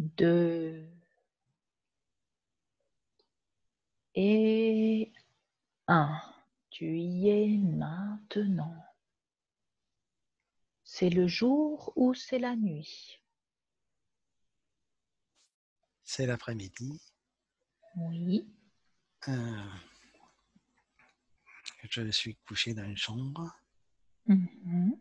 2 et 1. Tu y es maintenant. C'est le jour ou c'est la nuit? C'est l'après-midi. Oui. Je suis couché dans une chambre. Mhm.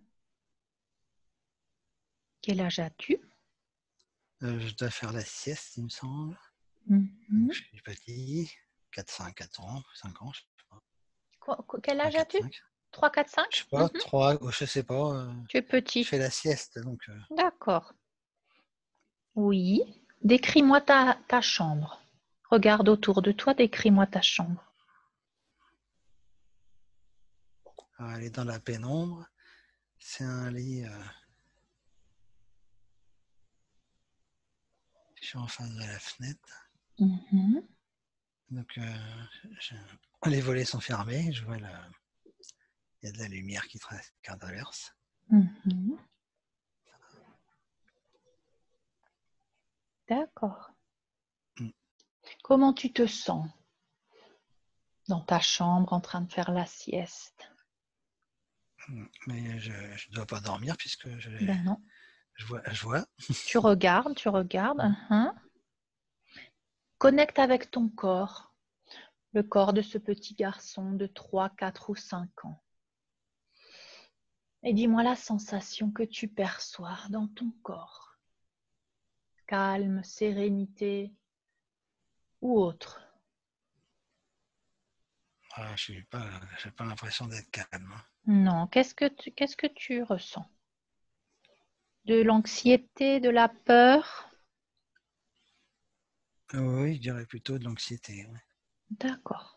Quel âge as-tu? Je dois faire la sieste, il me semble. Mhm. Je suis petit, 4 ans, 5 ans, je sais pas. Quel 3, âge 4, as-tu? 5. 3, 4, Je 5? sais pas, 3, je sais pas. Tu es Je petit. fais la sieste, donc D'accord. Oui. Décris-moi ta chambre. Regarde autour de toi, décris-moi ta chambre. elle est dans la pénombre. C'est un lit. Je suis en face de la fenêtre. Mhm. Donc, les volets sont fermés. Je vois il y a de la lumière qui traverse. Mhm. D'accord. Mm. Comment tu te sens dans ta chambre en train de faire la sieste? Mais je ne dois pas dormir puisque Ben non. je vois. Tu regardes, tu regardes. Connecte avec ton corps, le corps de ce petit garçon de 3, 4 ou 5 ans. Et dis-moi la sensation que tu perçois dans ton corps. Calme, sérénité ou autre. Je n'ai pas l'impression d'être calme. Non, qu'est-ce que tu ressens? De l'anxiété, de la peur? Oui, je dirais plutôt de l'anxiété. Ouais. D'accord.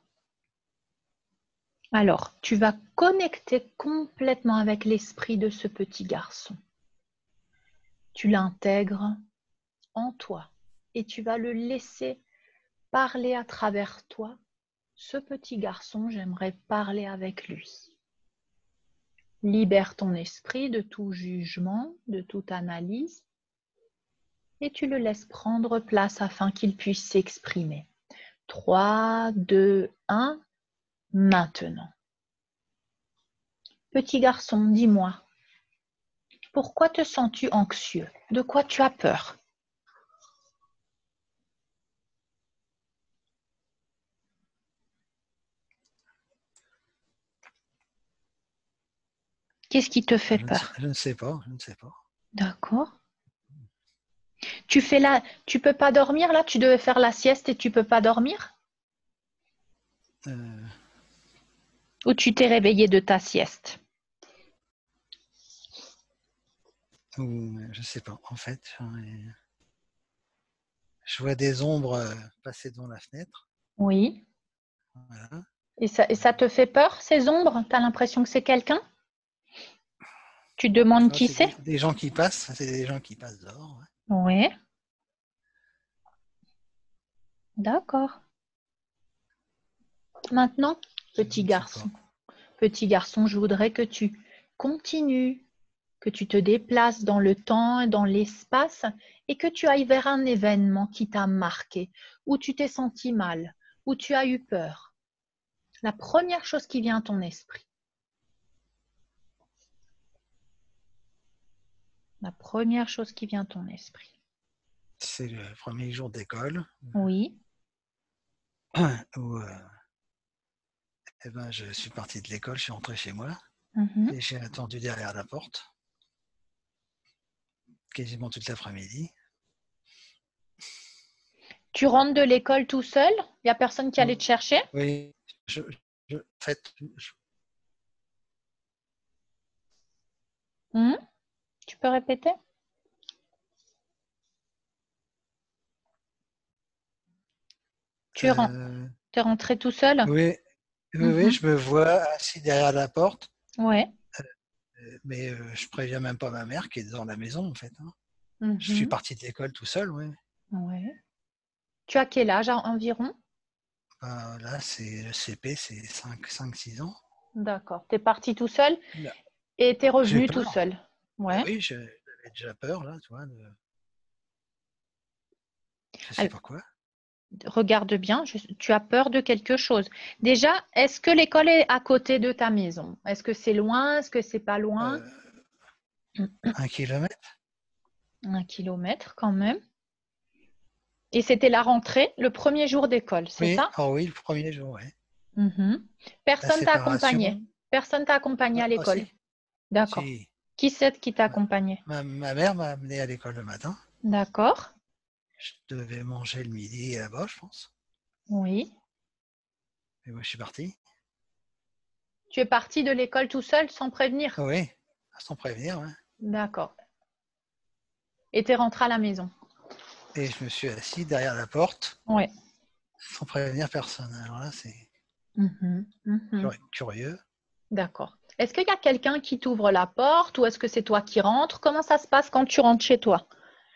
Alors, tu vas connecter complètement avec l'esprit de ce petit garçon. Tu l'intègres en toi et tu vas le laisser parler à travers toi. Ce petit garçon, j'aimerais parler avec lui. Libère ton esprit de tout jugement, de toute analyse et tu le laisses prendre place afin qu'il puisse s'exprimer. 3, 2, 1, maintenant. Petit garçon, dis-moi, pourquoi te sens-tu anxieux? De quoi tu as peur? Qu'est-ce qui te fait peur? Je ne sais pas. D'accord. Tu peux pas dormir là? Tu devais faire la sieste et tu peux pas dormir? Ou tu t'es réveillé de ta sieste? Je ne sais pas. En fait, je vois des ombres passer devant la fenêtre. Oui. Voilà. Et ça te fait peur, ces ombres? Tu as l'impression que c'est quelqu'un? Tu demandes qui C'est c'est? des gens qui passent. C'est des gens qui passent dehors. Ouais. Oui. D'accord. Maintenant, petit garçon, je voudrais que tu continues, que tu te déplaces dans le temps et dans l'espace et que tu ailles vers un événement qui t'a marqué, où tu t'es senti mal, où tu as eu peur. La première chose qui vient à ton esprit. La première chose qui vient à ton esprit. C'est le premier jour d'école Oui. où je suis parti de l'école, je suis rentré chez moi Mhm. et j'ai attendu derrière la porte quasiment toute l'après-midi. Tu rentres de l'école tout seul? Il n'y a personne qui allait te chercher? Oui, en fait, Tu peux répéter? Tu es rentré tout seul? oui, Mhm. je me vois assis derrière la porte, Ouais. mais je préviens même pas ma mère qui est dans la maison en fait. Je suis Mhm. parti de l'école tout seul, oui. Ouais. Tu as quel âge environ? Là, c'est le CP, c'est 5-6 ans. D'accord. Tu es parti tout seul Là, et tu es j'ai revenu tout peur. seul. Ouais. Oui, j'avais déjà peur là, tu vois. Je sais pas quoi. Regarde bien, tu as peur de quelque chose. Déjà, est-ce que l'école est à côté de ta maison? Est-ce que c'est loin? Est-ce que c'est pas loin? 1 kilomètre? 1 kilomètre quand même. Et c'était la rentrée, le premier jour d'école, c'est Oui, ça? oh oui, le premier jour, oui. Mhm. La Personne t'a accompagné. séparation, Personne t'a accompagné à l'école. aussi. D'accord. Si, Qui c'est qui t'a accompagné? ma mère m'a amené à l'école le matin. D'accord. Je devais manger le midi là-bas, je pense. Oui. Et moi, je suis parti. Tu es parti de l'école tout seul sans prévenir? Oui, sans prévenir. Ouais. D'accord. Et tu es rentré à la maison? Et je me suis assis derrière la porte Oui. sans prévenir personne. Alors là, c'est Mhm. Mhm. curieux. D'accord. Est-ce qu'il y a quelqu'un qui t'ouvre la porte ou est-ce que c'est toi qui rentres? Comment ça se passe quand tu rentres chez toi?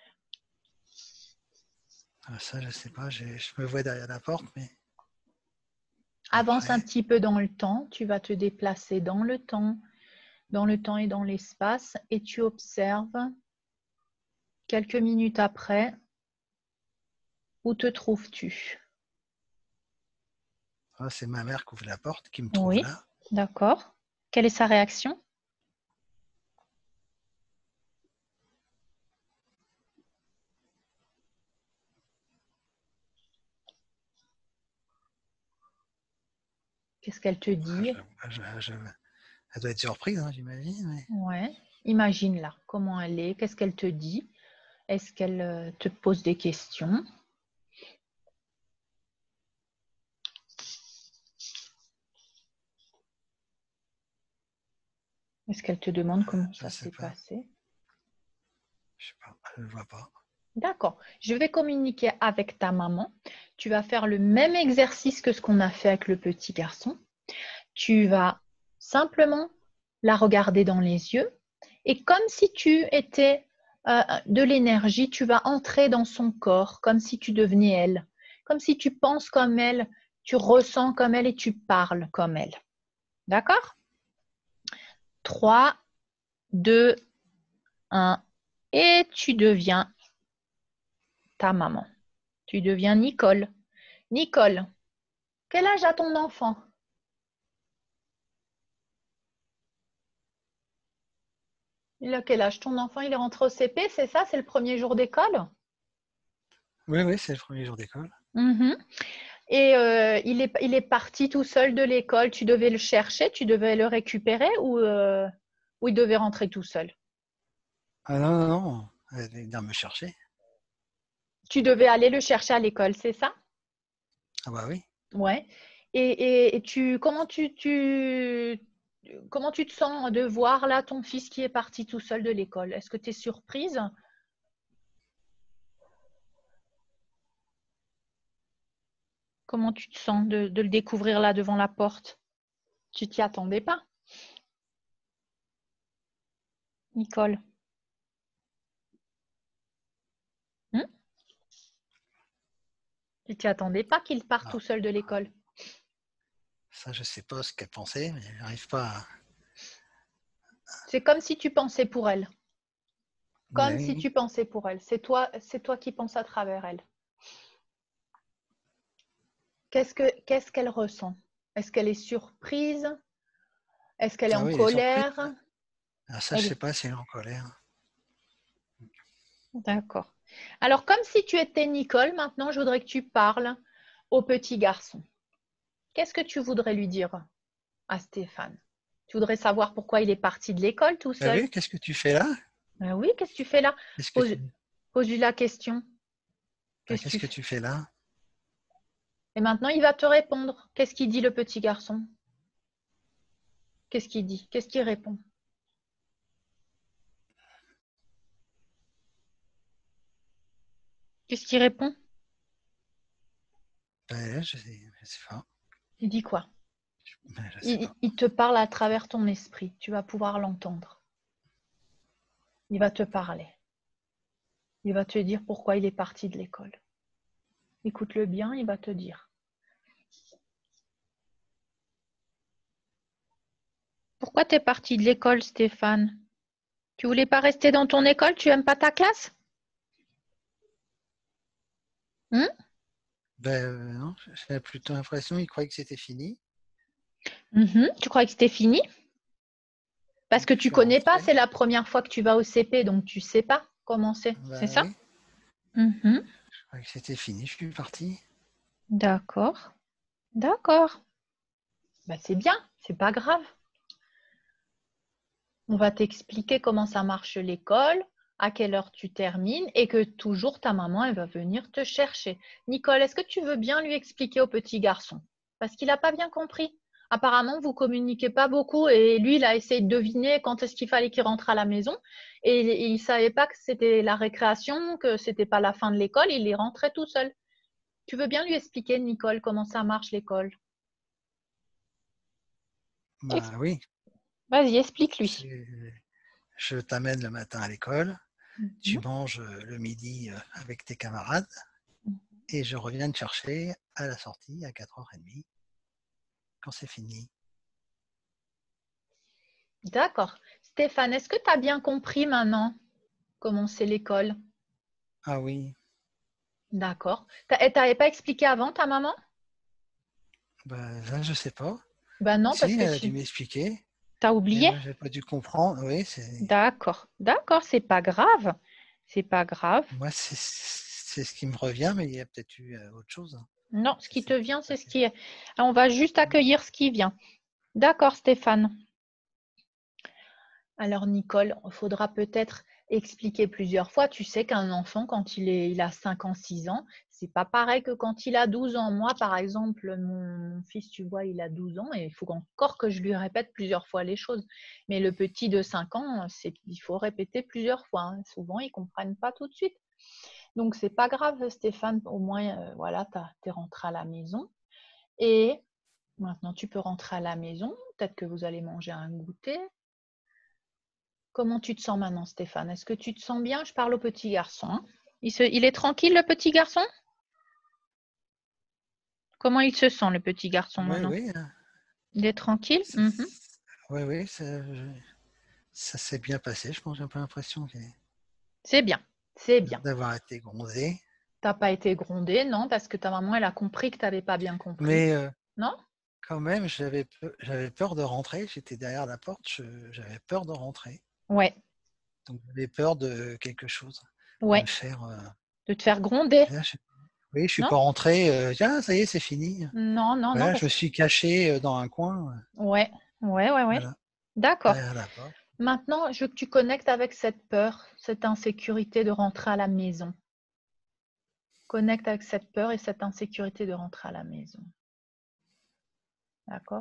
Ah, ça, je sais pas. Je me vois derrière la porte, mais Avance un après, petit peu dans le temps. Tu vas te déplacer dans le temps et dans l'espace et tu observes quelques minutes après où te trouves-tu? ah, c'est ma mère qui ouvre la porte, qui me trouve Oui, là. d'accord. Quelle est sa réaction? Qu'est-ce qu'elle te Ah, dit? elle doit être surprise, hein, j'imagine. Mais Ouais. Imagine-la. Comment elle est? Qu'est-ce qu'elle te dit? Est-ce qu'elle te pose des questions? Est-ce qu'elle te demande comment je ça sais s'est pas. passé? Je sais pas. Je ne vois pas. D'accord. Je vais communiquer avec ta maman. Tu vas faire le même exercice que ce qu'on a fait avec le petit garçon. Tu vas simplement la regarder dans les yeux et comme si tu étais de l'énergie, tu vas entrer dans son corps comme si tu devenais elle, comme si tu penses comme elle, tu ressens comme elle et tu parles comme elle. D'accord? 3, 2, 1 et tu deviens ta maman. Tu deviens Nicole. Nicole, quel âge a ton enfant? Il a quel âge? Ton enfant, il est rentré au CP, c'est ça? C'est le premier jour d'école? Oui, oui, c'est le premier jour d'école. Mhm. Et il est parti tout seul de l'école. Tu devais le chercher, tu devais le récupérer ou il devait rentrer tout seul? Ah non, non, non. Elle vient venir me chercher. Tu devais aller le chercher à l'école, c'est ça? Ah bah oui. Ouais. Et comment tu te sens de voir là ton fils qui est parti tout seul de l'école? Est-ce que tu es surprise? Comment tu te sens de le découvrir là devant la porte? Tu t'y attendais pas, Nicole? Hmm. Tu t'y attendais pas qu'il parte tout Ah, seul de l'école? ça, je sais pas ce qu'elle pensait, mais elle n'arrive pas à... C'est comme si tu pensais pour elle. Comme si Oui. tu pensais pour elle. C'est toi qui penses à travers elle. Qu'est-ce qu'elle ressent? Est-ce qu'elle est surprise? Est-ce qu'elle est Ah en oui, elle est surprise. colère? Ah, ça, je Elle sais est. pas si elle est en colère. D'accord. Alors, comme si tu étais Nicole, maintenant, je voudrais que tu parles au petit garçon. Qu'est-ce que tu voudrais lui dire à Stéphane? Tu voudrais savoir pourquoi il est parti de l'école tout Ah seul? oui, qu'est-ce que tu fais là? Ben oui, qu'est-ce que tu fais là? Qu'est-ce que Pose, tu... pose-lui la question. Ah, Qu'est-ce que qu'est-ce tu que fais? tu fais là? Et maintenant, il va te répondre. Qu'est-ce qu'il dit, le petit garçon? Qu'est-ce qu'il dit? Qu'est-ce qu'il répond? Qu'est-ce qu'il répond? Ben, je sais pas. Il dit quoi? Ben, je sais il, pas. il te parle à travers ton esprit. Tu vas pouvoir l'entendre. Il va te parler. Il va te dire pourquoi il est parti de l'école. Écoute-le bien, il va te dire. Pourquoi tu es parti de l'école, Stéphane? Tu voulais pas rester dans ton école? Tu aimes pas ta classe? Hmm. Non, j'avais plutôt l'impression qu'il croyait que c'était fini. Mhm. Tu crois que c'était fini? Parce Donc, que je tu suis connais pas, rentré. c'est la première fois que tu vas au CP, donc tu sais pas comment c'est Bah ça? oui, Mhm. je croyais que c'était fini. Je suis parti. D'accord, d'accord. Bah, c'est bien, c'est pas grave. On va t'expliquer comment ça marche l'école, à quelle heure tu termines et que toujours ta maman, elle va venir te chercher. Nicole, est-ce que tu veux bien lui expliquer au petit garçon? Parce qu'il n'a pas bien compris. Apparemment, vous communiquez pas beaucoup et lui, il a essayé de deviner quand est-ce qu'il fallait qu'il rentre à la maison et il savait pas que c'était la récréation, que c'était pas la fin de l'école, il est rentré tout seul. Tu veux bien lui expliquer, Nicole, comment ça marche l'école? Bah oui, Vas-y, explique-lui. je t'amène le matin à l'école. Tu Mhm. manges le midi avec tes camarades et je reviens te chercher à la sortie à 4h30 quand c'est fini. D'accord. Stéphane, est-ce que tu as bien compris maintenant comment c'est l'école? Ah oui, D'accord. Et t'avais pas expliqué avant ta maman? bah là je sais pas. Ben non, parce Si, que elle a dû tu m'expliquer, t'as mais oublié. moi j'ai pas dû comprendre. Oui, D'accord. D'accord, c'est pas grave. C'est pas grave. moi c'est ce qui me revient, mais il y a peut-être eu autre chose, hein. Non, ce Ça qui s'est te peut-être vient, c'est ce passé. qui est. On va juste accueillir ce qui vient. D'accord, Stéphane. Alors, Nicole, il faudra peut-être expliquer plusieurs fois. Tu sais qu'un enfant, quand il a 5 ans, 6 ans, c'est pas pareil que quand il a 12 ans. Moi, par exemple, mon fils, tu vois, il a 12 ans et il faut encore que je lui répète plusieurs fois les choses. Mais le petit de 5 ans, il faut répéter plusieurs fois, hein. Souvent, ils comprennent pas tout de suite. Donc, c'est pas grave, Stéphane. Au moins, voilà, tu es rentré à la maison. Et maintenant, tu peux rentrer à la maison. Peut-être que vous allez manger un goûter. Comment tu te sens maintenant, Stéphane? Est-ce que tu te sens bien? Je parle au petit garçon, hein. Il est tranquille, le petit garçon? Comment il se sent, le petit garçon, Oui, maintenant? oui, Il est tranquille? ça, Mhm. oui, oui, ça s'est bien passé. Je pense, j'ai un peu l'impression C'est bien, c'est bien. d'avoir été grondé. T'as pas été grondé, non? Parce que ta maman, elle a compris que tu n'avais pas bien compris. Mais Non? quand même, j'avais peur de rentrer. J'étais derrière la porte, j'avais peur de rentrer. Ouais, Donc j'avais peur de quelque chose, de me ouais. faire. De te faire gronder, Là, oui, je suis non? pas rentré. Tiens, ça y est, c'est fini. Non, non, non, Voilà, je parce me que... suis caché dans un coin, Ouais, ouais, ouais, ouais. voilà, D'accord. derrière la porte. Maintenant, je veux que tu connectes avec cette peur, cette insécurité de rentrer à la maison. Connecte avec cette peur et cette insécurité de rentrer à la maison. D'accord?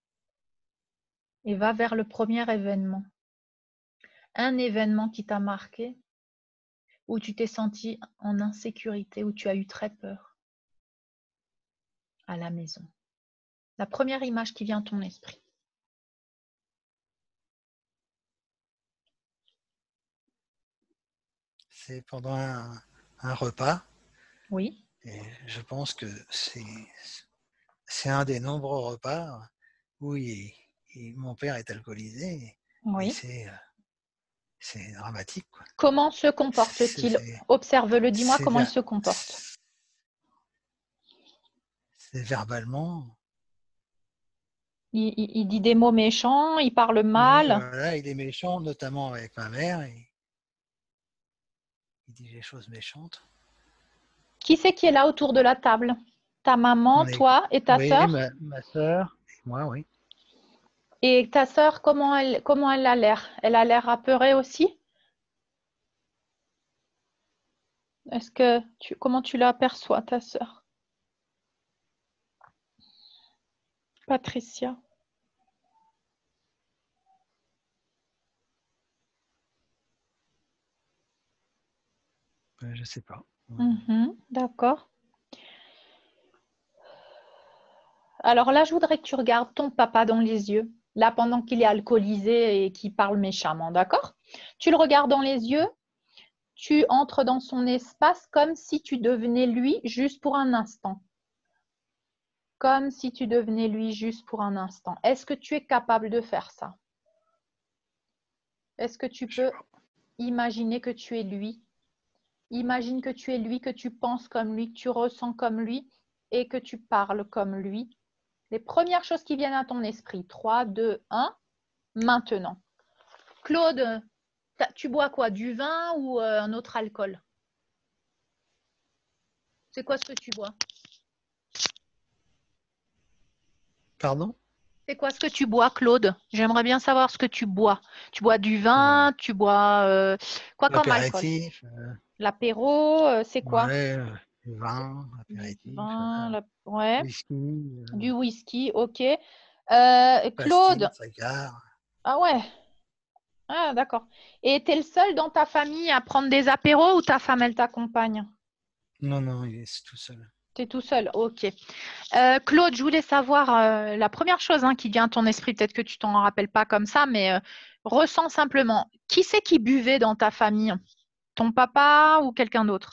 Et va vers le premier événement. Un événement qui t'a marqué, où tu t'es senti en insécurité, où tu as eu très peur à la maison. La première image qui vient à ton esprit. C'est pendant un repas, Oui, et je pense que c'est un des nombreux repas où mon père est alcoolisé, et oui. c'est dramatique, quoi. Comment se C'est comporte-t-il? c'est- Observe-le, dis-moi c'est comment il ver- se comporte. c'est verbalement. Il dit des mots méchants, il parle Oui, mal. voilà, il est méchant, notamment avec ma mère, et il dit des choses méchantes. Qui c'est qui est là autour de la table? Ta maman, On est, toi et ta oui, sœur? ma soeur et moi, oui. Et ta sœur, comment elle a l'air? Elle a l'air apeurée aussi? Comment tu l'aperçois, ta sœur? Patricia. Je sais pas. Mhm, d'accord. Alors là, je voudrais que tu regardes ton papa dans les yeux, là, pendant qu'il est alcoolisé et qu'il parle méchamment, d'accord? Tu le regardes dans les yeux, tu entres dans son espace comme si tu devenais lui juste pour un instant. Comme si tu devenais lui juste pour un instant. Est-ce que tu es capable de faire ça? Est-ce que tu Je sais peux pas. imaginer que tu es lui Imagine que tu es lui, que tu penses comme lui, que tu ressens comme lui et que tu parles comme lui. Les premières choses qui viennent à ton esprit. 3, 2, 1. Maintenant. Claude, tu bois quoi? Du vin ou un autre alcool? C'est quoi ce que tu bois? Pardon? C'est quoi ce que tu bois, Claude? J'aimerais bien savoir ce que tu bois. Tu bois du Euh, vin, tu bois quoi comme alcool? L'apéritif, L'apéro, c'est quoi? ouais, le vin, Du apéritif, vin, ouais. whisky, Du whisky, ok. pastille, Claude, cigare. ah ouais, ah, d'accord. Et tu es le seul dans ta famille à prendre des apéros ou ta femme, elle t'accompagne? Non, non, il est tout seul. Tu es tout seul, ok. Claude, je voulais savoir la première chose qui vient à ton esprit, peut-être que tu t'en rappelles pas comme ça, mais ressens simplement. Qui c'est qui buvait dans ta famille? Ton papa ou quelqu'un d'autre?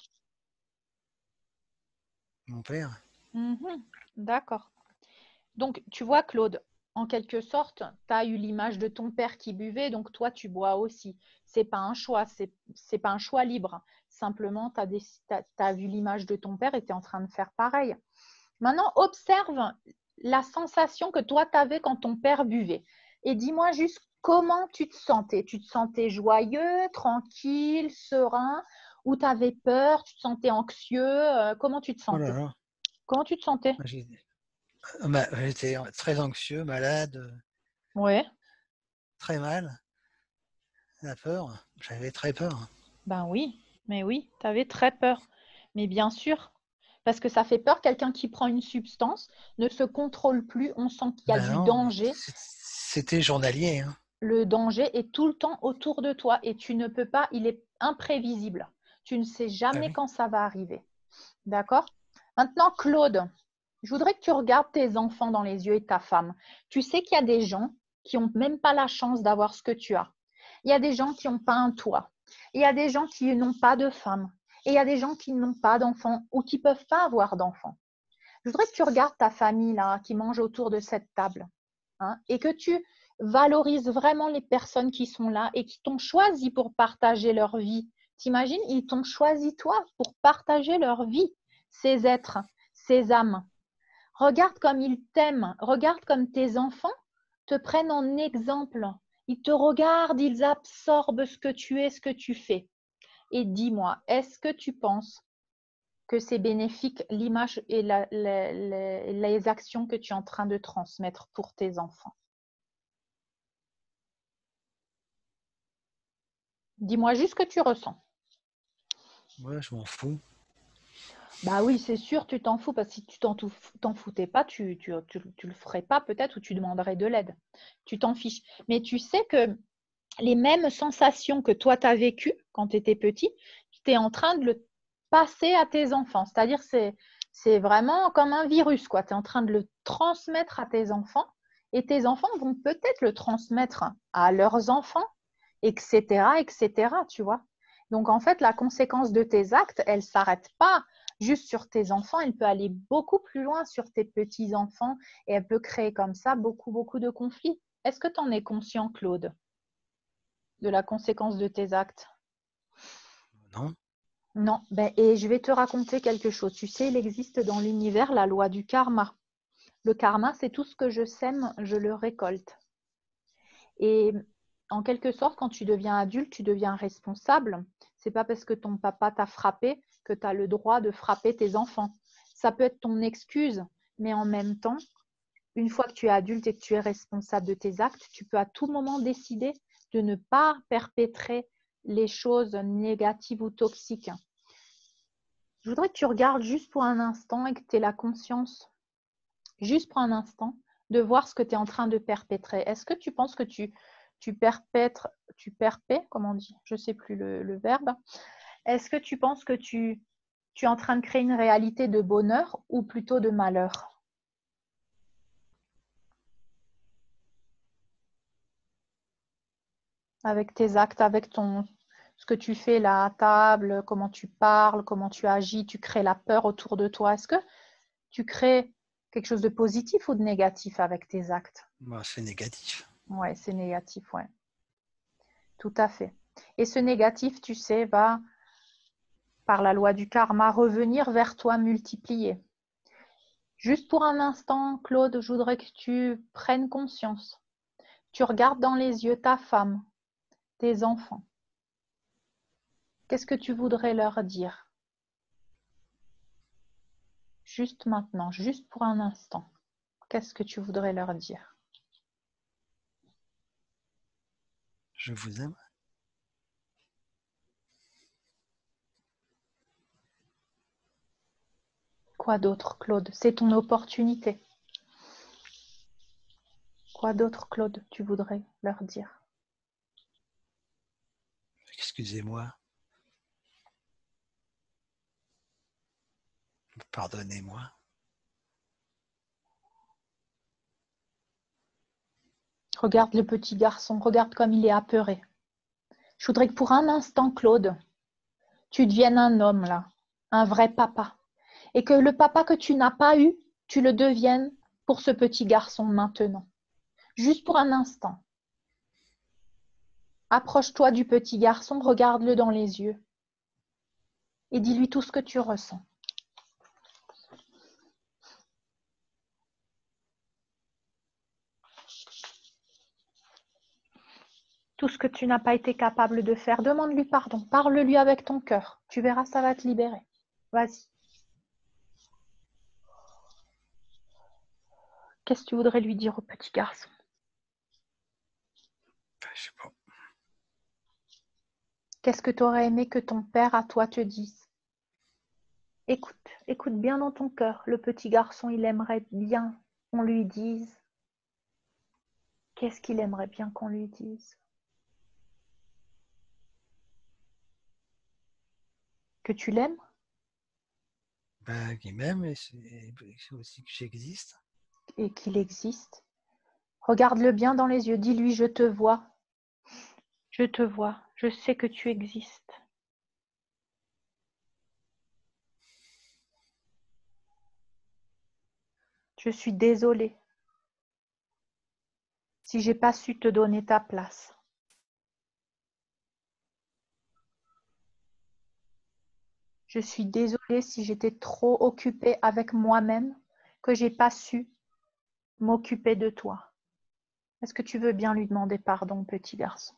Mon père. Mhm, d'accord. Donc, tu vois, Claude, en quelque sorte, tu as eu l'image de ton père qui buvait, donc toi, tu bois aussi. C'est pas un choix, c'est pas un choix libre. Simplement, tu as vu l'image de ton père et tu es en train de faire pareil. Maintenant, observe la sensation que toi, tu avais quand ton père buvait. Et dis-moi juste comment tu te sentais. Tu te sentais joyeux, tranquille, serein, ou tu avais peur, tu te sentais anxieux. Comment tu te Oh là sentais? là, Comment tu te sentais? j'étais très anxieux, malade, Ouais, très mal, la peur. J'avais très peur. ben oui, mais oui, tu avais très peur. Mais bien sûr, parce que ça fait peur, quelqu'un qui prend une substance ne se contrôle plus, on sent qu'il y a Ben du non, danger. c'était journalier, hein. Le danger est tout le temps autour de toi et tu ne peux pas, il est imprévisible. Tu ne sais Ah jamais oui. quand ça va arriver. D'accord? Maintenant, Claude, je voudrais que tu regardes tes enfants dans les yeux et ta femme. Tu sais qu'il y a des gens qui n'ont même pas la chance d'avoir ce que tu as. Il y a des gens qui n'ont pas un toit. Il y a des gens qui n'ont pas de femme. Et il y a des gens qui n'ont pas d'enfants ou qui ne peuvent pas avoir d'enfants. Je voudrais que tu regardes ta famille là, qui mange autour de cette table et que tu valorises vraiment les personnes qui sont là et qui t'ont choisi pour partager leur vie. T'imagines, ils t'ont choisi toi pour partager leur vie, ces êtres, ces âmes. Regarde comme ils t'aiment, regarde comme tes enfants te prennent en exemple. Ils te regardent, ils absorbent ce que tu es, ce que tu fais. Et dis-moi, est-ce que tu penses que c'est bénéfique l'image et les actions que tu es en train de transmettre pour tes enfants? Dis-moi juste ce que tu ressens. Moi, je m'en fous. Bah oui, c'est sûr, tu t'en fous, parce que si tu t'en foutais pas, tu le ferais pas peut-être ou tu demanderais de l'aide. Tu t'en fiches. Mais tu sais que les mêmes sensations que toi, tu as vécues quand tu étais petit, tu es en train de le passer à tes enfants. C'est-à-dire c'est vraiment comme un virus, quoi. Tu es en train de le transmettre à tes enfants et tes enfants vont peut-être le transmettre à leurs enfants, etc., etc., tu vois. Donc, en fait, la conséquence de tes actes, elle ne s'arrête pas juste sur tes enfants, elle peut aller beaucoup plus loin sur tes petits-enfants et elle peut créer comme ça beaucoup, beaucoup de conflits. Est-ce que tu en es conscient, Claude, de la conséquence de tes actes? Non? Non, et je vais te raconter quelque chose. Tu sais, il existe dans l'univers la loi du karma. Le karma, c'est tout ce que je sème, je le récolte. Et en quelque sorte, quand tu deviens adulte, tu deviens responsable. C'est pas parce que ton papa t'a frappé que tu as le droit de frapper tes enfants. Ça peut être ton excuse, mais en même temps, une fois que tu es adulte et que tu es responsable de tes actes, tu peux à tout moment décider de ne pas perpétrer les choses négatives ou toxiques. Je voudrais que tu regardes juste pour un instant et que tu aies la conscience, juste pour un instant, de voir ce que tu es en train de perpétrer. Est-ce que tu penses que tu perpètres, tu perpètes, comment on dit? Je ne sais plus le verbe. Est-ce que tu penses que tu es en train de créer une réalité de bonheur ou plutôt de malheur avec tes actes, avec ce que tu fais là à table, comment tu parles, comment tu agis, tu crées la peur autour de toi. Est-ce que tu crées quelque chose de positif ou de négatif avec tes actes? Bah, c'est négatif. Ouais, c'est négatif, ouais. Tout à fait. Et ce négatif, tu sais, va par la loi du karma, revenir vers toi multiplié. Juste pour un instant, Claude, je voudrais que tu prennes conscience. Tu regardes dans les yeux ta femme, tes enfants. Qu'est-ce que tu voudrais leur dire? Juste maintenant, juste pour un instant. Qu'est-ce que tu voudrais leur dire? Je vous aime. Quoi d'autre, Claude? C'est ton opportunité. Quoi d'autre, Claude, tu voudrais leur dire? Excusez-moi. Pardonnez-moi. Regarde le petit garçon, regarde comme il est apeuré. Je voudrais que pour un instant, Claude, tu deviennes un homme là, un vrai papa. Et que le papa que tu n'as pas eu, tu le deviennes pour ce petit garçon maintenant. Juste pour un instant. Approche-toi du petit garçon, regarde-le dans les yeux et dis-lui tout ce que tu ressens. Tout ce que tu n'as pas été capable de faire, demande-lui pardon. Parle-lui avec ton cœur. Tu verras, ça va te libérer. Vas-y. Qu'est-ce que tu voudrais lui dire au petit garçon? Je sais pas. Qu'est-ce que tu aurais aimé que ton père à toi te dise? Écoute, écoute bien dans ton cœur. Le petit garçon, il aimerait bien qu'on lui dise. Qu'est-ce qu'il aimerait bien qu'on lui dise? Que tu l'aimes Ben, qui m'aime, et c'est aussi que j'existe. et qu'il existe. Regarde-le bien dans les yeux. Dis-lui, je te vois. Je te vois. Je sais que tu existes. Je suis désolée si j'ai pas su te donner ta place. Je suis désolée si j'étais trop occupée avec moi-même, que j'ai pas su m'occuper de toi. Est-ce que tu veux bien lui demander pardon, petit garçon?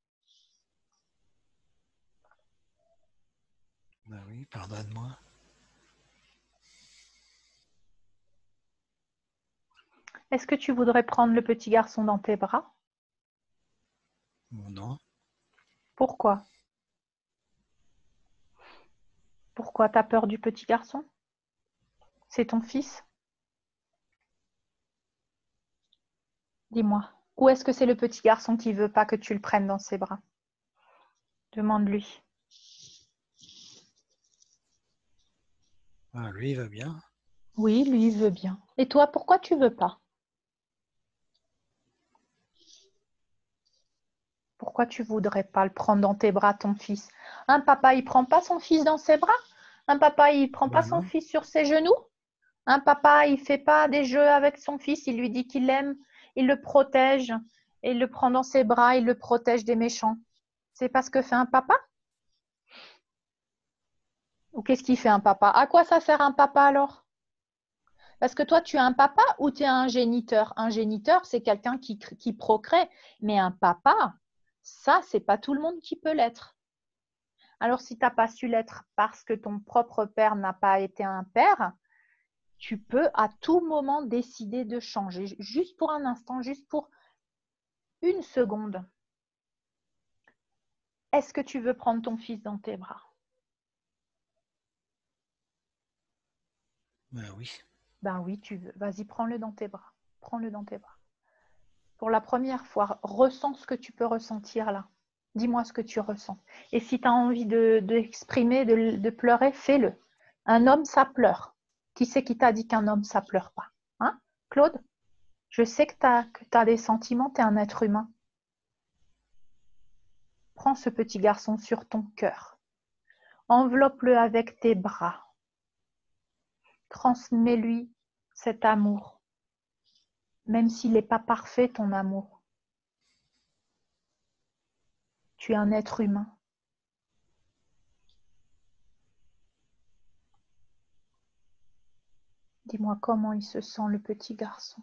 Ben oui, pardonne-moi. Est-ce que tu voudrais prendre le petit garçon dans tes bras? Ou non. Pourquoi? Pourquoi t'as peur du petit garçon? C'est ton fils? Dis-moi. Ou est-ce que c'est le petit garçon qui veut pas que tu le prennes dans ses bras? Demande-lui. Ah, lui, il va bien. Oui, lui, il veut bien. Et toi, pourquoi tu veux pas? Pourquoi tu voudrais pas le prendre dans tes bras, ton fils? Un papa, il prend pas son fils dans ses bras? Un papa, il prend pas Ben son non. fils sur ses genoux? Un papa, il fait pas des jeux avec son fils, il lui dit qu'il l'aime, il le protège, et il le prend dans ses bras, il le protège des méchants. C'est pas ce que fait un papa? Ou qu'est-ce qu'il fait un papa? À quoi ça sert un papa alors? Parce que toi, tu es un papa ou tu es un géniteur? Un géniteur, c'est quelqu'un qui procrée. Mais un papa, ça, c'est pas tout le monde qui peut l'être. Alors, si tu n'as pas su l'être parce que ton propre père n'a pas été un père, tu peux à tout moment décider de changer. Juste pour un instant, juste pour une seconde. Est-ce que tu veux prendre ton fils dans tes bras? Ben oui. Ben oui, tu veux. Vas-y, prends-le dans tes bras. Prends-le dans tes bras. Pour la première fois, ressens ce que tu peux ressentir là. Dis-moi ce que tu ressens. Et si tu as envie d'exprimer, de pleurer, fais-le. Un homme, ça pleure. Qui c'est qui t'a dit qu'un homme, ça pleure pas? Hein, Claude? Je sais que tu as des sentiments, tu es un être humain. Prends ce petit garçon sur ton cœur. Enveloppe-le avec tes bras. Transmets-lui cet amour, même s'il n'est pas parfait, ton amour. Tu es un être humain. Dis-moi comment il se sent, le petit garçon.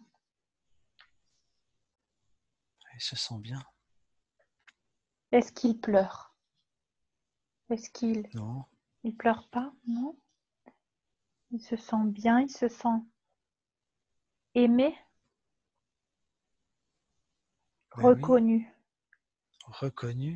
Il se sent bien. Est-ce qu'il pleure? Est-ce qu'il Non. il pleure pas? Non? Il se sent bien, il se sent aimé, Ben oui. reconnu. Reconnu.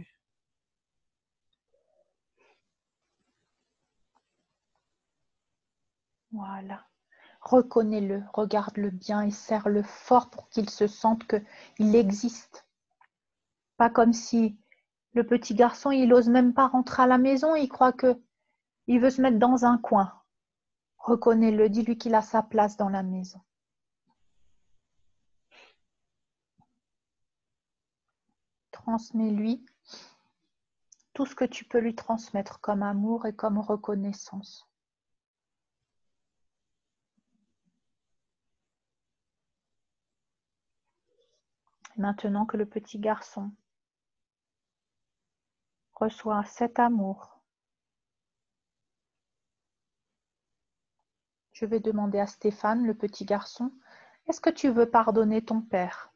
Voilà. Reconnais-le, regarde-le bien et serre-le fort pour qu'il se sente qu'il existe. Pas comme si le petit garçon, il ose même pas rentrer à la maison, il croit que il veut se mettre dans un coin. Reconnais-le, dis-lui qu'il a sa place dans la maison. Transmets-lui tout ce que tu peux lui transmettre comme amour et comme reconnaissance. Maintenant que le petit garçon reçoit cet amour, je vais demander à Stéphane, le petit garçon, est-ce que tu veux pardonner ton père?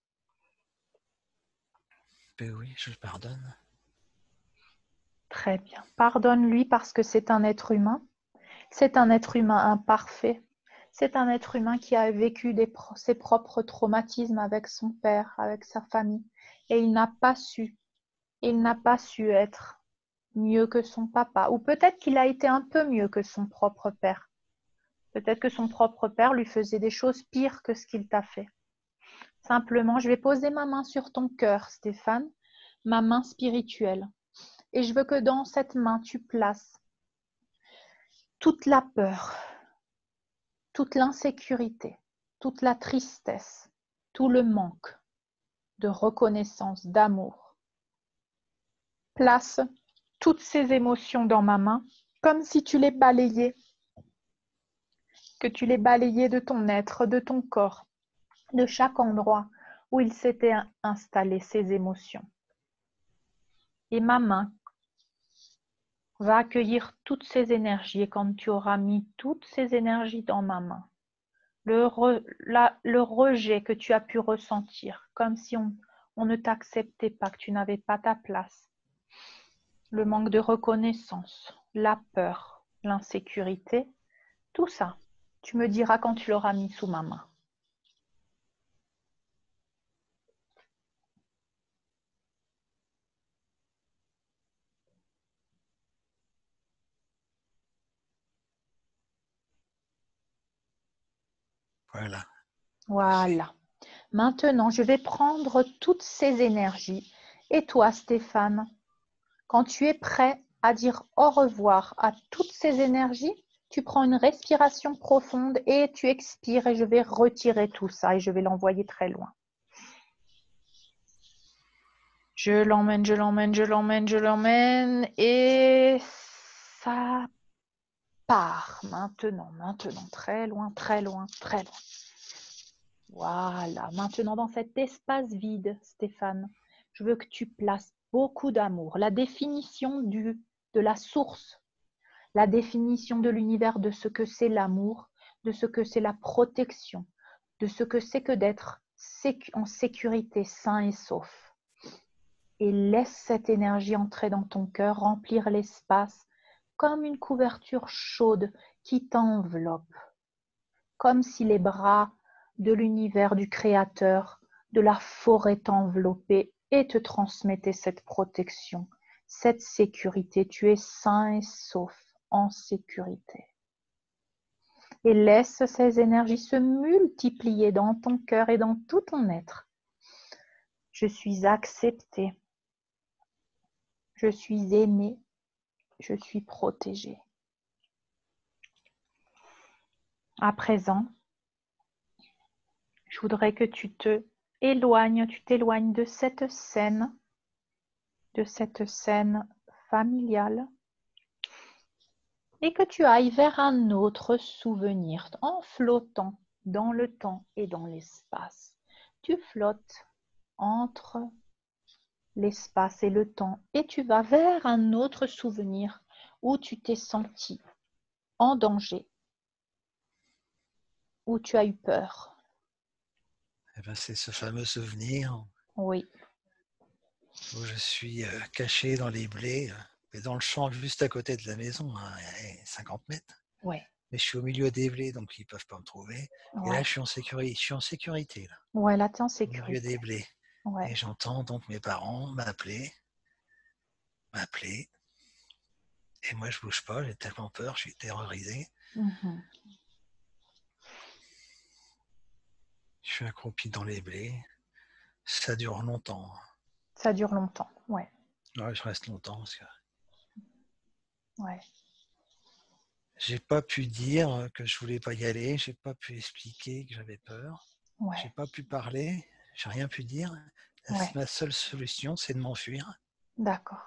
Ben oui, je le pardonne. Très bien. Pardonne-lui parce que c'est un être humain. C'est un être humain imparfait. C'est un être humain qui a vécu ses propres traumatismes avec son père, avec sa famille. Et il n'a pas su. Il n'a pas su être mieux que son papa. Ou peut-être qu'il a été un peu mieux que son propre père. Peut-être que son propre père lui faisait des choses pires que ce qu'il t'a fait. Simplement, je vais poser ma main sur ton cœur, Stéphane, ma main spirituelle. Et je veux que dans cette main, tu places toute la peur, toute l'insécurité, toute la tristesse, tout le manque de reconnaissance, d'amour. Place toutes ces émotions dans ma main, comme si tu les balayais, que tu les balayais de ton être, de ton corps, de chaque endroit où il s'était installé, ces émotions. Et ma main va accueillir toutes ces énergies. Et quand tu auras mis toutes ces énergies dans ma main, le rejet que tu as pu ressentir, comme si on ne t'acceptait pas, que tu n'avais pas ta place, le manque de reconnaissance, la peur, l'insécurité, tout ça, tu me diras quand tu l'auras mis sous ma main. Voilà. Voilà. Maintenant, je vais prendre toutes ces énergies. Et toi, Stéphane, quand tu es prêt à dire au revoir à toutes ces énergies, tu prends une respiration profonde et tu expires et je vais retirer tout ça et je vais l'envoyer très loin. Je l'emmène, je l'emmène, je l'emmène, je l'emmène et ça part maintenant, très loin, très loin, très loin. Voilà, maintenant dans cet espace vide, Stéphane, je veux que tu places beaucoup d'amour. La définition de la source, la définition de l'univers, de ce que c'est l'amour, de ce que c'est la protection, de ce que c'est que d'être en sécurité, sain et sauf. Et laisse cette énergie entrer dans ton cœur, remplir l'espace comme une couverture chaude qui t'enveloppe, comme si les bras de l'univers, du Créateur, de la forêt t'enveloppaient et te transmettaient cette protection, cette sécurité. Tu es sain et sauf, en sécurité. Et laisse ces énergies se multiplier dans ton cœur et dans tout ton être. Je suis acceptée. Je suis aimée. Je suis protégée. À présent, je voudrais que tu t'éloignes de cette scène familiale et que tu ailles vers un autre souvenir en flottant dans le temps et dans l'espace. Tu flottes entre l'espace et le temps et tu vas vers un autre souvenir où tu t'es senti en danger, où tu as eu peur? Eh ben, c'est ce fameux souvenir Oui, où je suis caché dans les blés, et dans le champ juste à côté de la maison, hein, 50 mètres. ouais, Mais je suis au milieu des blés, donc ils ne peuvent pas me trouver. Et là, ouais. je suis en sécurité. Je suis en sécurité, là, Ouais, là, tu es en au milieu sécurité. des blés. Ouais. Et j'entends donc mes parents m'appeler. Et moi, je bouge pas. J'ai tellement peur, je suis terrorisé. Mhm. Je suis accroupi dans les blés. Ça dure longtemps. Ça dure longtemps. Ouais, Ouais, je reste longtemps parce que ouais, j'ai pas pu dire que je voulais pas y aller. J'ai pas pu expliquer que j'avais peur. J'ai ouais, pas pu parler. J'ai rien pu dire. ouais. Ma seule solution, c'est de m'enfuir. D'accord,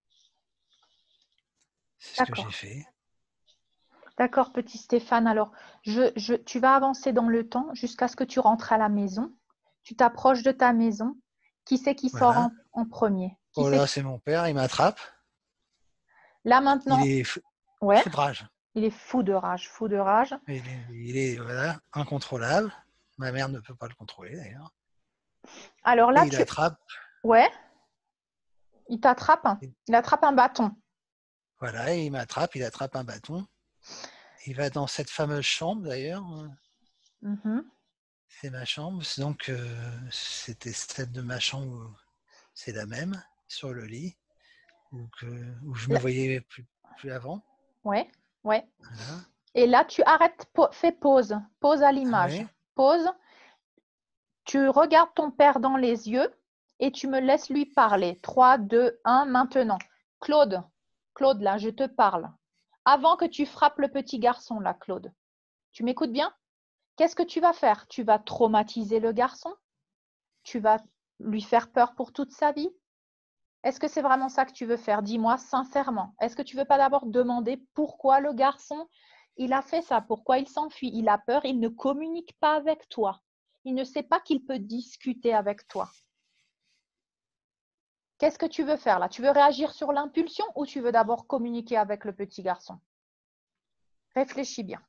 C'est ce que j'ai d'accord. fait. D'accord, petit Stéphane. Alors, tu vas avancer dans le temps jusqu'à ce que tu rentres à la maison. Tu t'approches de ta maison. Qui c'est qui sort Voilà. en premier? Qui Oh c'est là, qui... c'est mon père. Il m'attrape. Là Il maintenant, est ouais, fou de rage. il est fou de rage, fou de rage. Il est voilà, incontrôlable. Ma mère ne peut pas le contrôler d'ailleurs. Alors Et là, il attrape. ouais, il t'attrape. Et Il attrape un bâton. voilà, et il m'attrape. Il attrape un bâton. Il va dans cette fameuse chambre d'ailleurs. Mhm. C'est ma chambre. Donc, c'était celle de ma chambre. C'est la même sur le lit où je me Là- voyais plus avant. ouais, ouais. Voilà. Et là, tu arrêtes, fais pause. Pause à Ah l'image. ouais. Pause. Tu regardes ton père dans les yeux et tu me laisses lui parler. 3, 2, 1, maintenant. Claude, Claude, là, je te parle. Avant que tu frappes le petit garçon, là, Claude, tu m'écoutes bien? Qu'est-ce que tu vas faire? Tu vas traumatiser le garçon? Tu vas lui faire peur pour toute sa vie? Est-ce que c'est vraiment ça que tu veux faire? Dis-moi sincèrement. Est-ce que tu veux pas d'abord demander pourquoi le garçon, il a fait ça? Pourquoi il s'enfuit? Il a peur, il ne communique pas avec toi. Il ne sait pas qu'il peut discuter avec toi. Qu'est-ce que tu veux faire là? Tu veux réagir sur l'impulsion ou tu veux d'abord communiquer avec le petit garçon? Réfléchis bien.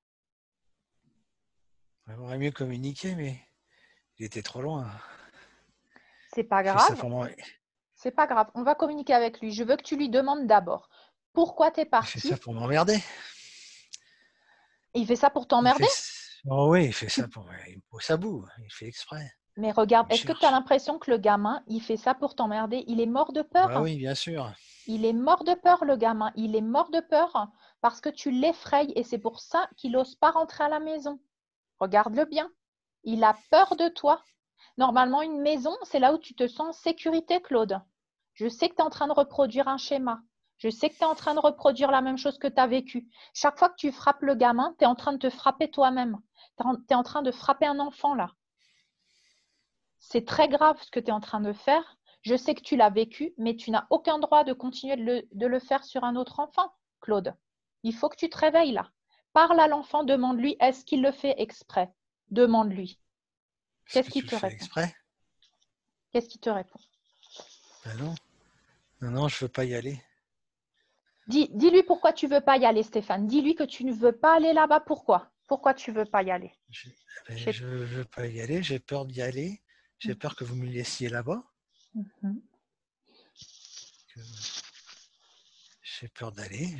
J'aimerais mieux communiquer, mais il était trop loin. C'est pas Il fait ça grave. pour moi. C'est pas grave. On va communiquer avec lui. Je veux que tu lui demandes d'abord pourquoi tu es Il fait parti. ça pour m'emmerder. Il fait ça pour Il t'emmerder? fait. Oh oui, il fait ça Tu... pour moi. Il me pousse à bout. Il fait exprès. Mais Il regarde, me est-ce que tu as cherche. l'impression que le gamin, il fait ça pour t'emmerder? Il est mort de Bah peur. oui, bien sûr. Il est mort de peur, le gamin. Il est mort de peur parce que tu l'effrayes et c'est pour ça qu'il n'ose pas rentrer à la maison. Regarde-le bien. Il a peur de toi. Normalement, une maison, c'est là où tu te sens en sécurité, Claude. Je sais que tu es en train de reproduire un schéma. Je sais que tu es en train de reproduire la même chose que tu as vécu. Chaque fois que tu frappes le gamin, tu es en train de te frapper toi-même. Tu es en train de frapper un enfant là. C'est très grave ce que tu es en train de faire. Je sais que tu l'as vécu, mais tu n'as aucun droit de continuer de le faire sur un autre enfant, Claude. Il faut que tu te réveilles là. Parle à l'enfant, demande-lui, est-ce qu'il le fait exprès? Demande-lui. Est-ce Qu'est-ce que qu'il tu le te fais répond? exprès? Qu'est-ce qu'il te répond? Ben non. Non, non, je veux pas y aller. Dis-lui pourquoi tu ne veux pas y aller, Stéphane. Dis-lui que tu ne veux pas aller là-bas. Pourquoi? Pourquoi tu ne veux pas y aller? Je, ben, J'ai- je veux pas y aller. J'ai peur d'y aller. J'ai peur que vous me laissiez là-bas. Mhm. Que j'ai peur d'aller.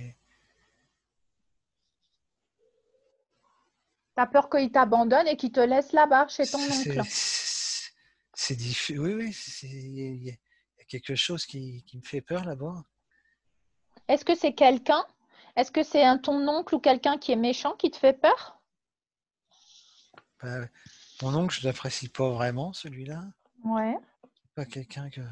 Tu as peur qu'il t'abandonne et qu'il te laisse là-bas chez ton oncle. C'est difficile. Oui, oui. Il y a quelque chose qui me fait peur là-bas. Est-ce que c'est quelqu'un? Est-ce que c'est ton oncle ou quelqu'un qui est méchant qui te fait peur? Ben, mon oncle, je l'apprécie pas vraiment, celui-là. Ouais. Pas quelqu'un que.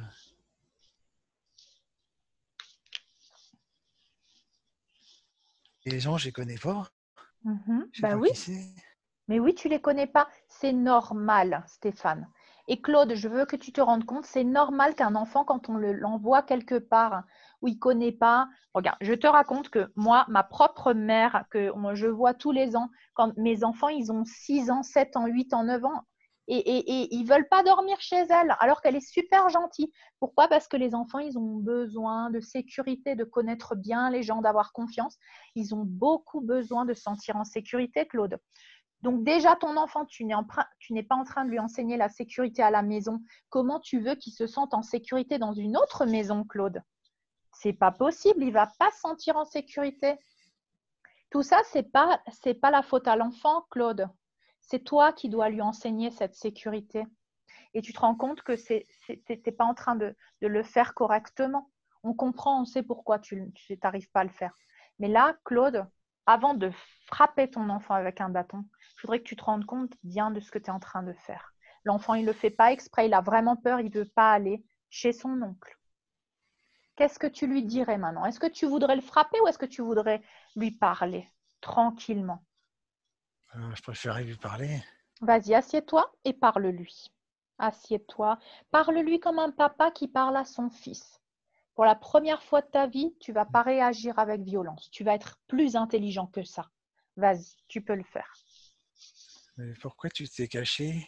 Les gens, je les connais pas. Mhm. Je sais Ben pas oui. qui c'est. Mais oui, tu les connais pas. C'est normal, Stéphane. Et Claude, je veux que tu te rendes compte, c'est normal qu'un enfant, quand on l'envoie quelque part où il connaît pas. Regarde, je te raconte que moi, ma propre mère, je vois tous les ans, quand mes enfants, ils ont 6 ans, 7 ans, 8 ans, 9 ans, et ils veulent pas dormir chez elle, alors qu'elle est super gentille. Pourquoi? Parce que les enfants, ils ont besoin de sécurité, de connaître bien les gens, d'avoir confiance. Ils ont beaucoup besoin de se sentir en sécurité, Claude. Donc déjà, ton enfant, tu n'es pas en train de lui enseigner la sécurité à la maison. Comment tu veux qu'il se sente en sécurité dans une autre maison, Claude? C'est pas possible, il va pas se sentir en sécurité. Tout ça, c'est pas la faute à l'enfant, Claude. C'est toi qui dois lui enseigner cette sécurité. Et tu te rends compte que tu n'es pas en train de le faire correctement. On comprend, on sait pourquoi tu n'arrives pas à le faire. Mais là, Claude, avant de frapper ton enfant avec un bâton, je voudrais que tu te rendes compte bien de ce que tu es en train de faire. L'enfant, il ne le fait pas exprès, il a vraiment peur, il ne veut pas aller chez son oncle. Qu'est-ce que tu lui dirais maintenant? Est-ce que tu voudrais le frapper ou est-ce que tu voudrais lui parler tranquillement? Je préférais lui parler. Vas-y, assieds-toi et parle-lui. Assieds-toi, parle-lui comme un papa qui parle à son fils. Pour la première fois de ta vie, tu ne vas pas réagir avec violence. Tu vas être plus intelligent que ça. Vas-y, tu peux le faire. Mais pourquoi tu t'es caché?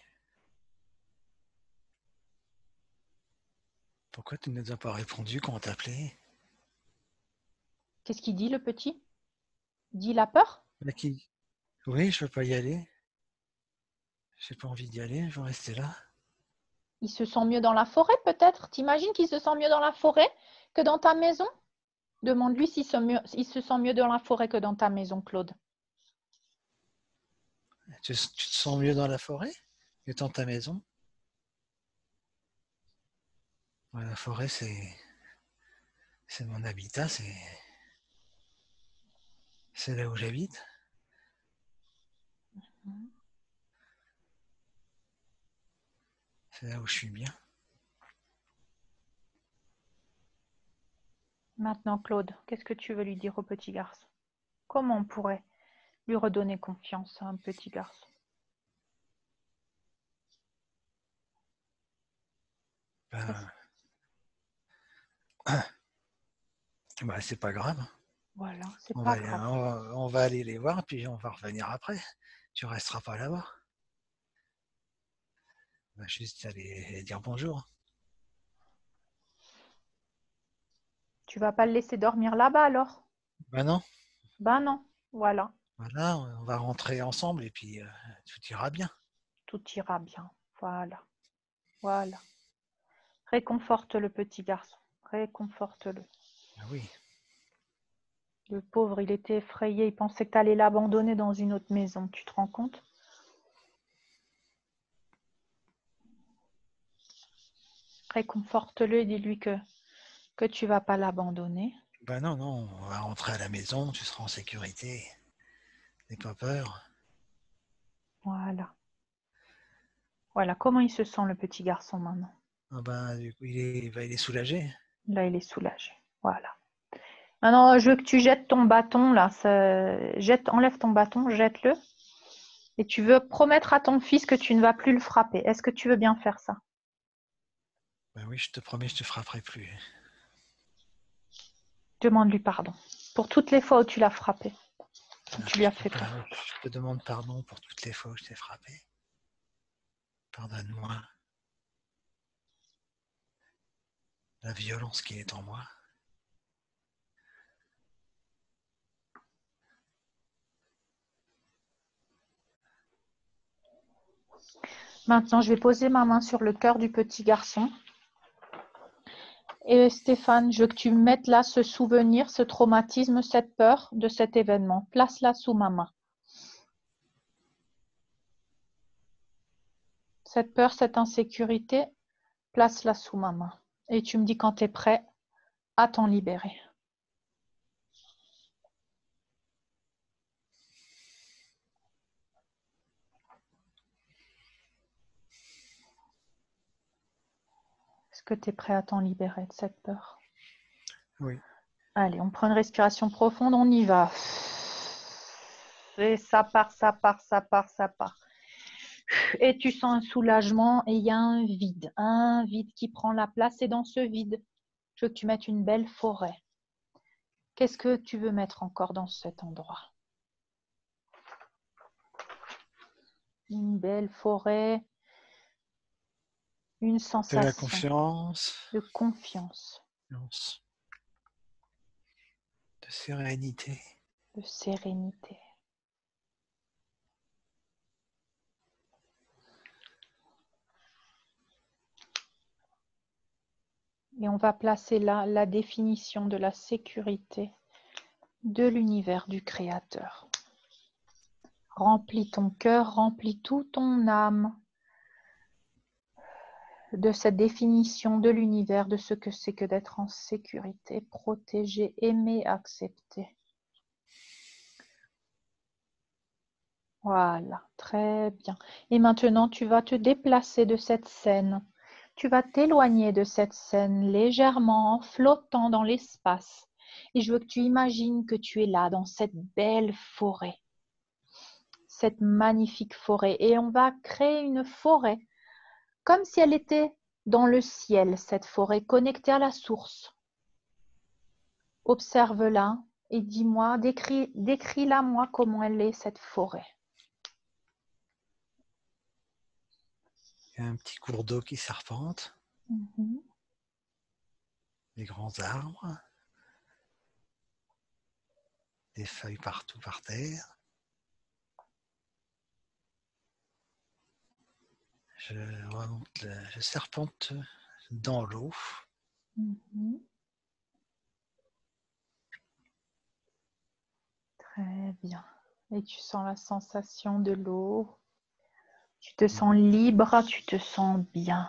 Pourquoi tu ne nous as pas répondu quand on t'appelait? Qu'est-ce qu'il dit, le petit? Dit la peur? Qui? Oui, je ne veux pas y aller. J'ai pas envie d'y aller, je veux rester là. Il se sent mieux dans la forêt, peut-être? T'imagines qu'il se sent mieux dans la forêt que dans ta maison? Demande-lui s'il se sent mieux dans la forêt que dans ta maison, Claude. Tu te sens mieux dans la forêt que dans ta maison? Ouais, la forêt, c'est mon habitat, c'est là où j'habite. C'est là où je suis bien. Maintenant, Claude, qu'est-ce que tu veux lui dire au petit garçon? Comment on pourrait lui redonner confiance à un petit garçon? Ben, ben, c'est pas grave. Voilà, c'est On va, pas aller, grave. on va aller les voir, puis on va revenir après. Tu resteras pas là-bas. On va juste aller dire bonjour. Tu vas pas le laisser dormir là-bas alors? Ben non, Ben non, voilà, voilà, on va rentrer ensemble et puis tout ira bien. tout ira bien. Voilà, voilà. Réconforte le petit garçon, réconforte-le. Ben oui, Le pauvre, il était effrayé, il pensait que tu allais l'abandonner dans une autre maison, tu te rends compte? Réconforte-le et dis-lui que tu vas pas l'abandonner. ben non, non, on va rentrer à la maison, tu seras en sécurité. N'aie pas peur. Voilà. Voilà, comment il se sent le petit garçon maintenant? Ah ben, du coup, il est soulagé. Là, il est soulagé. Voilà. Maintenant, je veux que tu jettes ton bâton là. Enlève ton bâton, jette-le. Et tu veux promettre à ton fils que tu ne vas plus le frapper. Est-ce que tu veux bien faire ça? Ben oui, je te promets, je te frapperai plus. Demande-lui pardon pour toutes les fois où tu l'as frappé, où tu lui as fait peur. Je te demande pardon pour toutes les fois où je t'ai frappé. Pardonne-moi la violence qui est en moi. Maintenant, je vais poser ma main sur le cœur du petit garçon. Et Stéphane, je veux que tu mettes là ce souvenir, ce traumatisme, cette peur de cet événement. Place-la sous ma main. Cette peur, cette insécurité, place-la sous ma main. Et tu me dis quand tu es prêt à t'en libérer. Est-ce que tu es prêt à t'en libérer de cette peur? Oui. Allez, on prend une respiration profonde, on y va. Et ça part, ça part, ça part, ça part. Et tu sens un soulagement et il y a un vide qui prend la place. Et dans ce vide, je veux que tu mettes une belle forêt. Qu'est-ce que tu veux mettre encore dans cet endroit? Une belle forêt, une De la sensation confiance, de confiance, de sérénité. de sérénité. Et on va placer là la définition de la sécurité de l'univers du Créateur. Remplis ton cœur, remplis tout ton âme de cette définition de l'univers, de ce que c'est que d'être en sécurité, protégé, aimé, accepté. Voilà, très bien. Et maintenant, tu vas te déplacer de cette scène. Tu vas t'éloigner de cette scène légèrement en flottant dans l'espace. Et je veux que tu imagines que tu es là, dans cette belle forêt. Cette magnifique forêt. Et on va créer une forêt comme si elle était dans le ciel, cette forêt connectée à la source. Observe-la et dis-moi, décris-la moi comment elle est cette forêt. Il y a un petit cours d'eau qui serpente, des grands arbres, des feuilles partout par terre. Je serpente dans l'eau. Très bien. Et tu sens la sensation de l'eau. Tu te sens libre, tu te sens bien.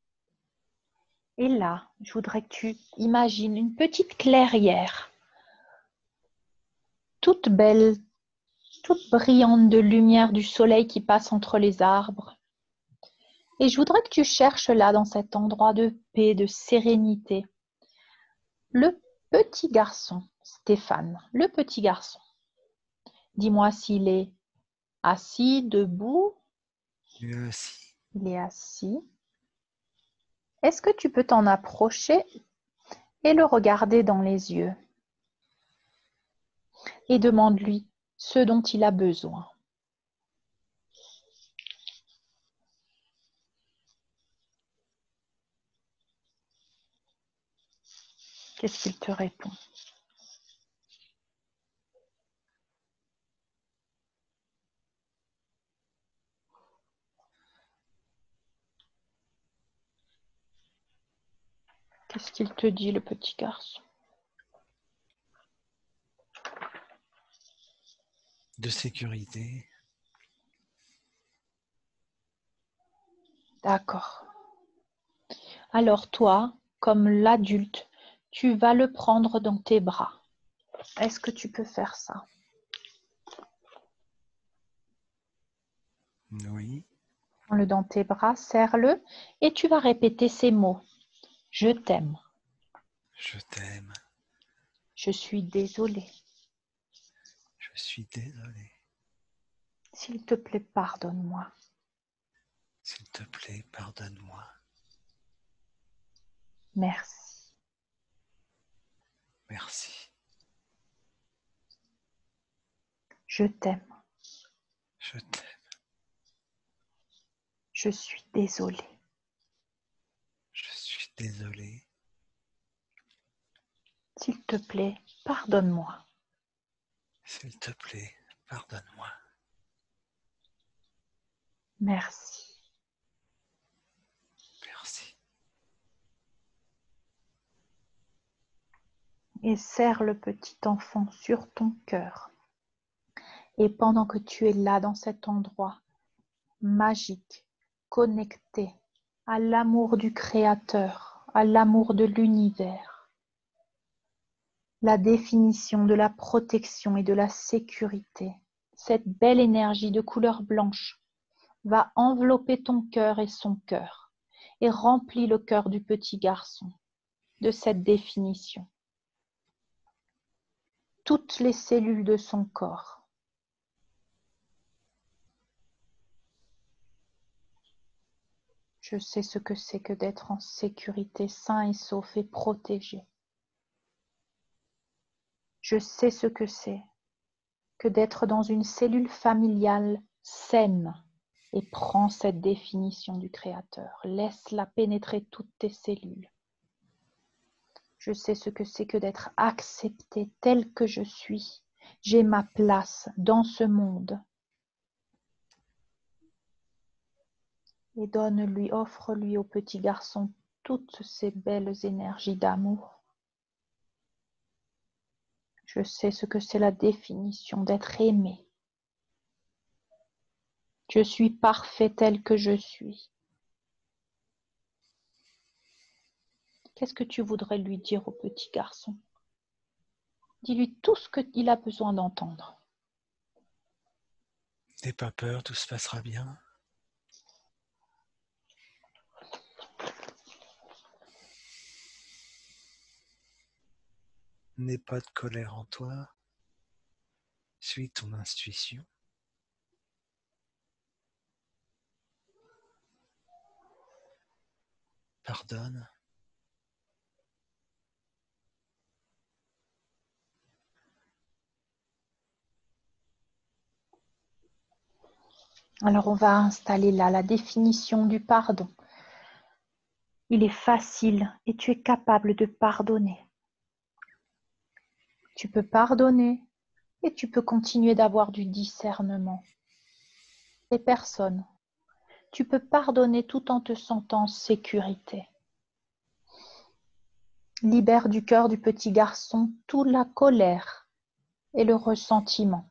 Et là, je voudrais que tu imagines une petite clairière, toute belle, toute brillante de lumière du soleil qui passe entre les arbres. Et je voudrais que tu cherches là, dans cet endroit de paix, de sérénité, le petit garçon, Stéphane, le petit garçon. Dis-moi s'il est assis, debout. Lui aussi. Il est assis. Est-ce que tu peux t'en approcher et le regarder dans les yeux? Et demande-lui ce dont il a besoin. Qu'est-ce qu'il te répond? Qu'est-ce qu'il te dit, le petit garçon? De sécurité. D'accord. Alors toi, comme l'adulte, tu vas le prendre dans tes bras. Est-ce que tu peux faire ça? Oui. Prends-le dans tes bras, serre-le et tu vas répéter ces mots. Je t'aime. Je t'aime. Je suis désolée. Je suis désolé. S'il te plaît, pardonne-moi. S'il te plaît, pardonne-moi. Merci. Merci. Je t'aime. Je t'aime. Je suis désolée. Je suis désolé. S'il te plaît, pardonne-moi. S'il te plaît, pardonne-moi. Merci. Merci. Et serre le petit enfant sur ton cœur. Et pendant que tu es là dans cet endroit magique, connecté à l'amour du Créateur, à l'amour de l'univers, la définition de la protection et de la sécurité, cette belle énergie de couleur blanche va envelopper ton cœur et son cœur et remplit le cœur du petit garçon de cette définition. Toutes les cellules de son corps. Je sais ce que c'est que d'être en sécurité, sain et sauf et protégé. Je sais ce que c'est que d'être dans une cellule familiale saine et prends cette définition du Créateur. Laisse-la pénétrer toutes tes cellules. Je sais ce que c'est que d'être accepté tel que je suis. J'ai ma place dans ce monde. Et donne-lui, offre-lui au petit garçon toutes ces belles énergies d'amour. Je sais ce que c'est la définition d'être aimé. Je suis parfait tel que je suis. Qu'est-ce que tu voudrais lui dire au petit garçon? Dis-lui tout ce qu'il a besoin d'entendre. N'aie pas peur, tout se passera bien. N'aie pas de colère en toi. Suis ton intuition. Pardonne. Alors on va installer là la définition du pardon. Il est facile et tu es capable de pardonner. Tu peux pardonner et tu peux continuer d'avoir du discernement. Les personnes, tu peux pardonner tout en te sentant en sécurité. Libère du cœur du petit garçon toute la colère et le ressentiment.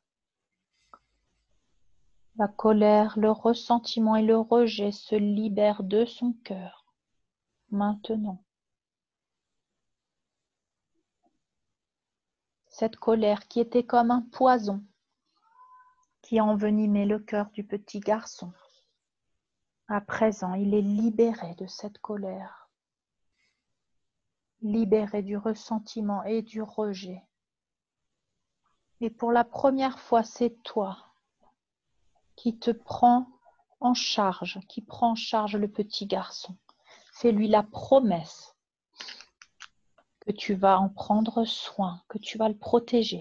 La colère, le ressentiment et le rejet se libèrent de son cœur. Maintenant. Cette colère qui était comme un poison qui envenimait le cœur du petit garçon. À présent, il est libéré de cette colère, libéré du ressentiment et du rejet. Et pour la première fois, c'est toi qui te prends en charge, qui prend en charge le petit garçon. Fais-lui la promesse que tu vas en prendre soin, que tu vas le protéger.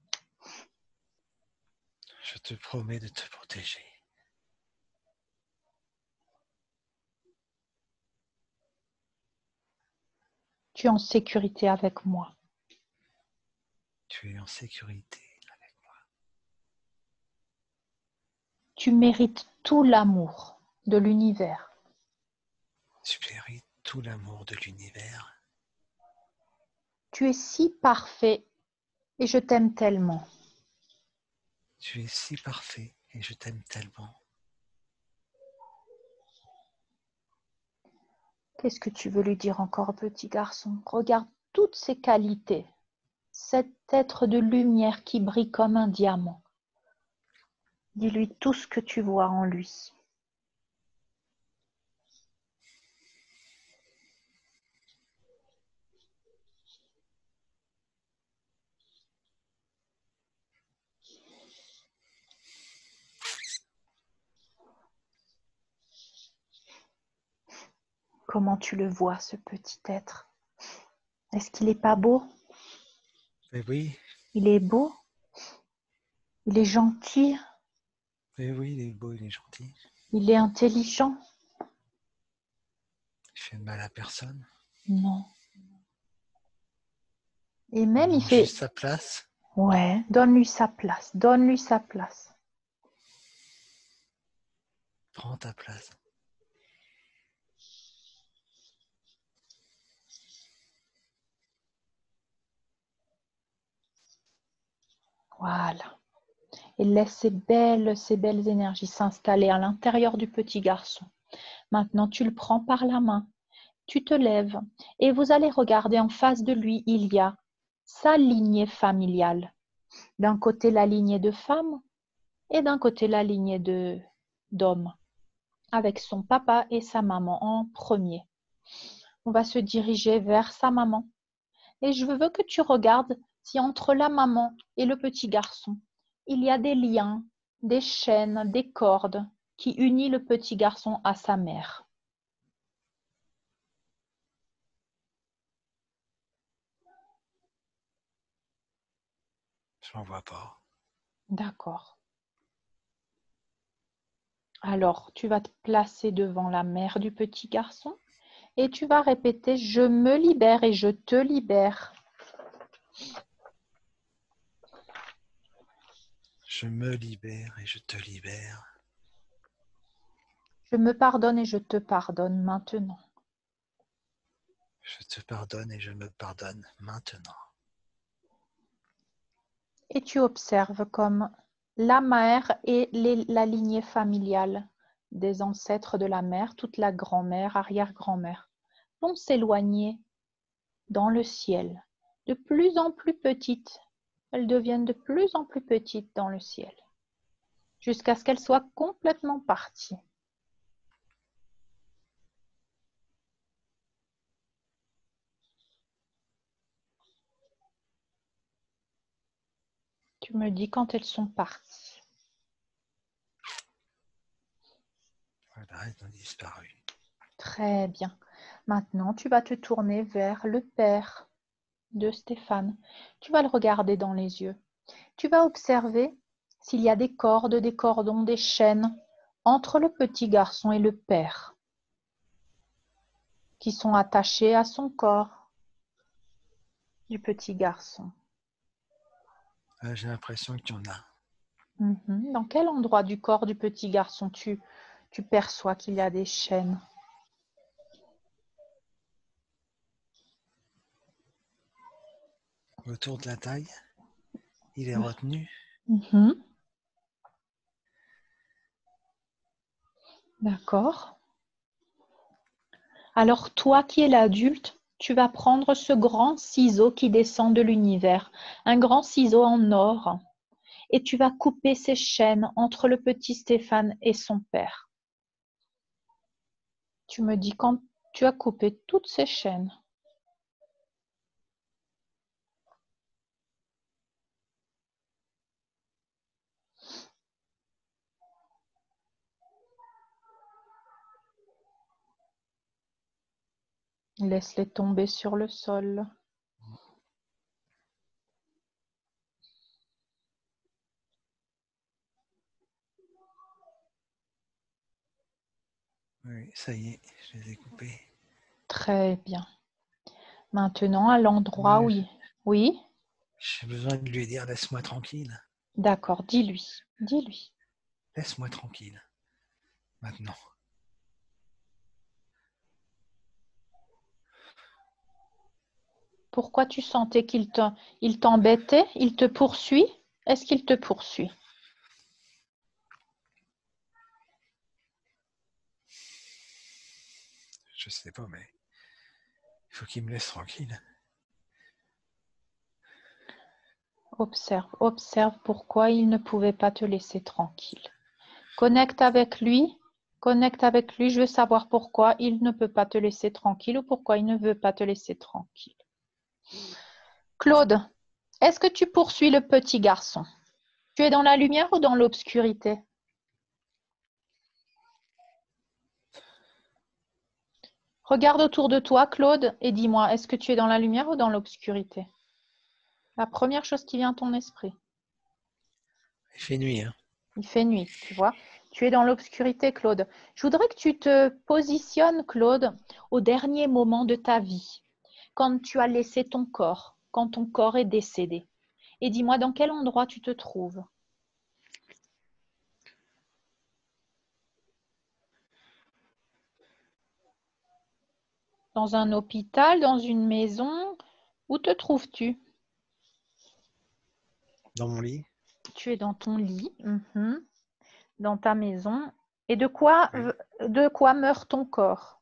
Je te promets de te protéger. Tu es en sécurité avec moi. Tu es en sécurité avec moi. Tu mérites tout l'amour de l'univers. Tu mérites tout l'amour de l'univers. Tu es si parfait et je t'aime tellement. Tu es si parfait et je t'aime tellement. Qu'est-ce que tu veux lui dire encore, petit garçon? Regarde toutes ses qualités. Cet être de lumière qui brille comme un diamant. Dis-lui tout ce que tu vois en lui. Comment tu le vois, ce petit être? Est-ce qu'il n'est pas beau? Mais oui, Il est beau? Il est gentil? mais oui, il est beau, il est gentil. Il est intelligent? Il fait de mal à personne. Non. Et Il même il prend fait... juste sa place. Ouais, donne-lui sa place, donne-lui sa place. Prends ta place. Voilà. Et laisse ces belles énergies s'installer à l'intérieur du petit garçon. Maintenant, tu le prends par la main, tu te lèves et vous allez regarder en face de lui, il y a sa lignée familiale. D'un côté, la lignée de femmes et d'un côté, la lignée d'hommes, avec son papa et sa maman en premier. On va se diriger vers sa maman. Et je veux que tu regardes si entre la maman et le petit garçon, il y a des liens, des chaînes, des cordes qui unissent le petit garçon à sa mère. Je n'en vois pas. D'accord. Alors, tu vas te placer devant la mère du petit garçon et tu vas répéter « Je me libère et je te libère ». Je me libère et je te libère. Je me pardonne et je te pardonne maintenant. Je te pardonne et je me pardonne maintenant. Et tu observes comme la mère et la lignée familiale des ancêtres de la mère, toute la grand-mère, arrière-grand-mère, vont s'éloigner dans le ciel, de plus en plus petites. Elles deviennent de plus en plus petites dans le ciel, jusqu'à ce qu'elles soient complètement parties. Tu me dis quand elles sont parties. Voilà, elles ont disparu. Très bien. Maintenant, tu vas te tourner vers le père de Stéphane. Tu vas le regarder dans les yeux. Tu vas observer s'il y a des cordes, des cordons, des chaînes entre le petit garçon et le père qui sont attachés à son corps du petit garçon. J'ai l'impression qu'il y en a. Dans quel endroit du corps du petit garçon tu perçois qu'il y a des chaînes? Autour de la taille, il est retenu. D'accord. Alors toi qui es l'adulte, tu vas prendre ce grand ciseau qui descend de l'univers, un grand ciseau en or, et tu vas couper ces chaînes entre le petit Stéphane et son père. Tu me dis quand tu as coupé toutes ces chaînes. Laisse-les tomber sur le sol. Oui, ça y est, je les ai coupés. Très bien. Maintenant, à l'endroit où il... Oui, J'ai besoin de lui dire, laisse-moi tranquille. d'accord, dis-lui, dis-lui. Laisse-moi tranquille. Maintenant. Pourquoi tu sentais qu'il t'embêtait? Il te poursuit? Est-ce qu'il te poursuit? Je sais pas, mais il faut qu'il me laisse tranquille. Observe, observe pourquoi il ne pouvait pas te laisser tranquille. Connecte avec lui, je veux savoir pourquoi il ne peut pas te laisser tranquille ou pourquoi il ne veut pas te laisser tranquille. Claude, est-ce que tu poursuis le petit garçon? Tu es dans la lumière ou dans l'obscurité? Regarde autour de toi, Claude, et dis-moi, est-ce que tu es dans la lumière ou dans l'obscurité? La première chose qui vient à ton esprit. Il fait nuit, hein. Il fait nuit, tu vois. Tu es dans l'obscurité, Claude. Je voudrais que tu te positionnes, Claude, au dernier moment de ta vie, quand tu as laissé ton corps, quand ton corps est décédé. Et dis-moi dans quel endroit tu te trouves. Dans un hôpital, dans une maison? Où te trouves-tu? Dans mon lit. Tu es dans ton lit, dans ta maison. Et de quoi meurt ton corps?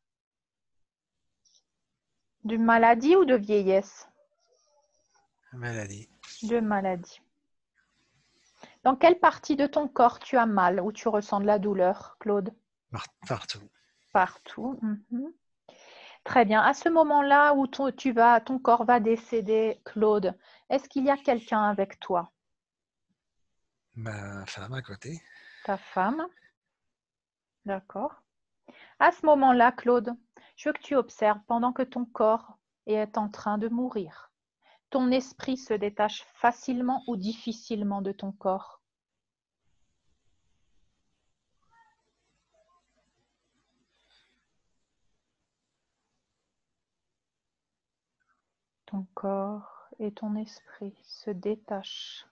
De maladie ou de vieillesse? Maladie. De maladie. Dans quelle partie de ton corps tu as mal ou tu ressens de la douleur, Claude? Partout. Partout. Très bien. À ce moment-là où ton corps va décéder, Claude, est-ce qu'il y a quelqu'un avec toi? Ma femme à côté. Ta femme? D'accord. À ce moment-là, Claude, je veux que tu observes pendant que ton corps est en train de mourir. Ton esprit se détache facilement ou difficilement de ton corps. Ton corps et ton esprit se détachent.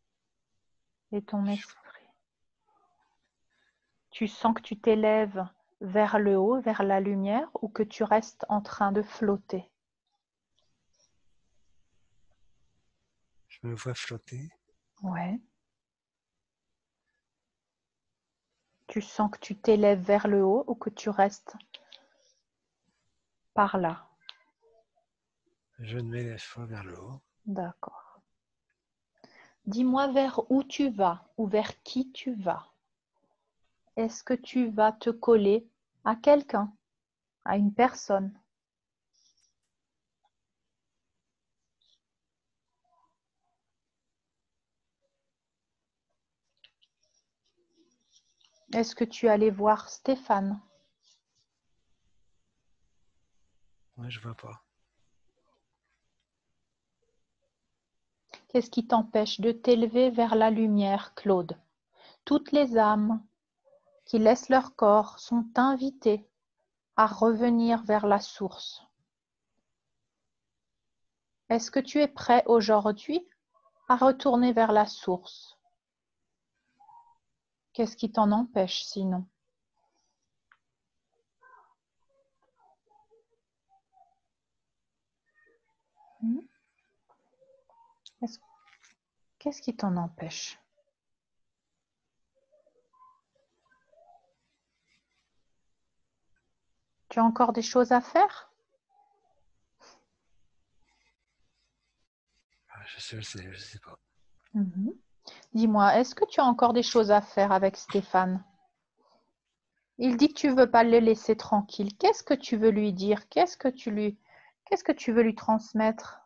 Et ton esprit. Tu sens que tu t'élèves vers le haut, vers la lumière, ou que tu restes en train de flotter? Je me vois flotter. Ouais. Tu sens que tu t'élèves vers le haut ou que tu restes par là? Je ne m'élève pas vers le haut. D'accord. Dis-moi vers où tu vas ou vers qui tu vas. Est-ce que tu vas te coller à quelqu'un, à une personne? Est-ce que tu allais voir Stéphane? Moi, je vois pas. Qu'est-ce qui t'empêche de t'élever vers la lumière, Claude? Toutes les âmes qui laissent leur corps sont invitées à revenir vers la source. Est-ce que tu es prêt aujourd'hui à retourner vers la source? Qu'est-ce qui t'en empêche sinon? Qu'est-ce qui t'en empêche? Tu as encore des choses à faire? Je sais pas. Dis-moi, est-ce que tu as encore des choses à faire avec Stéphane? Il dit que tu veux pas le laisser tranquille. Qu'est-ce que tu veux lui dire? Qu'est-ce que tu veux lui transmettre?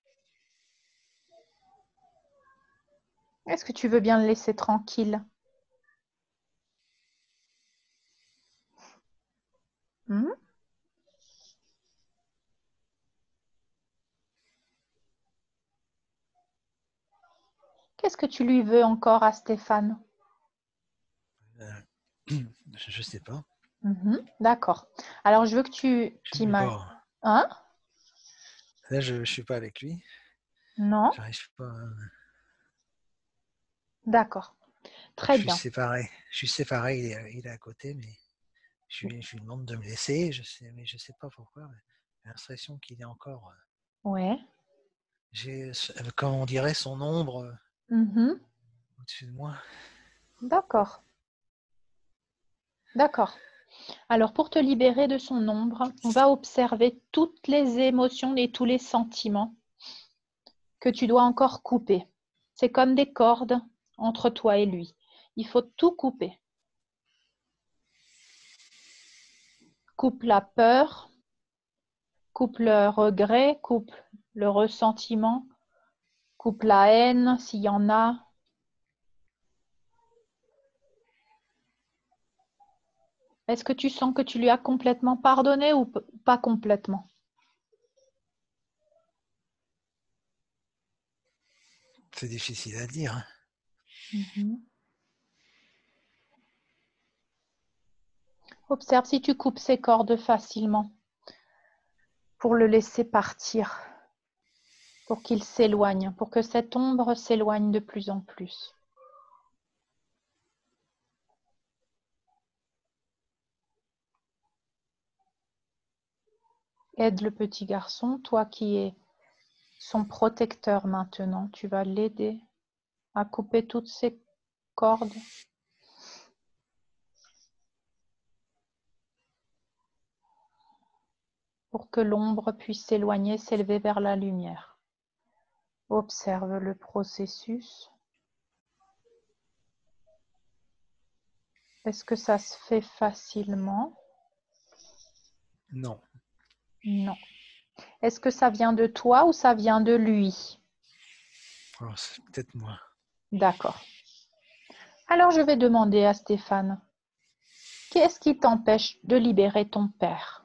Est-ce que tu veux bien le laisser tranquille? Hmm? Qu'est-ce que tu lui veux encore à Stéphane? Je sais pas. D'accord. Alors, je veux que tu Je ne t'imagines. pas. Hein? Là, je suis pas avec lui. Non? J'arrive pas. D'accord. Je Très suis bien. séparé. Je suis séparé. Il est à côté, mais je lui demande de me laisser. Mais je sais pas pourquoi. J'ai l'impression qu'il est encore. Ouais. J'ai, comme on dirait, son ombre Mhm. au-dessus de moi. D'accord. D'accord. Alors, pour te libérer de son ombre, on va observer toutes les émotions et tous les sentiments que tu dois encore couper. C'est comme des cordes entre toi et lui. Il faut tout couper. Coupe la peur, coupe le regret, coupe le ressentiment, coupe la haine s'il y en a. Est-ce que tu sens que tu lui as complètement pardonné ou pas complètement? C'est difficile à dire. Hein. Observe si tu coupes ces cordes facilement pour le laisser partir, pour qu'il s'éloigne, pour que cette ombre s'éloigne de plus en plus. Aide le petit garçon, toi qui es son protecteur maintenant, tu vas l'aider à couper toutes ces cordes. Pour que l'ombre puisse s'éloigner, s'élever vers la lumière. Observe le processus. Est-ce que ça se fait facilement? Non. Non. Est-ce que ça vient de toi ou ça vient de lui? Oh, c'est peut-être moi. D'accord. Alors je vais demander à Stéphane, qu'est-ce qui t'empêche de libérer ton père?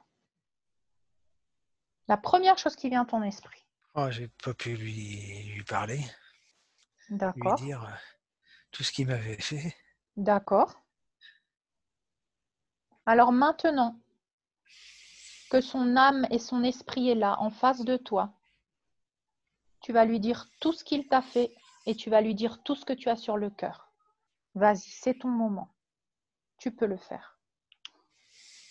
La première chose qui vient à ton esprit. Oh, j'ai pas pu lui parler, lui D'accord. dire tout ce qu'il m'avait fait. D'accord. Alors maintenant que son âme et son esprit est là, en face de toi, tu vas lui dire tout ce qu'il t'a fait et tu vas lui dire tout ce que tu as sur le cœur. Vas-y, c'est ton moment. Tu peux le faire.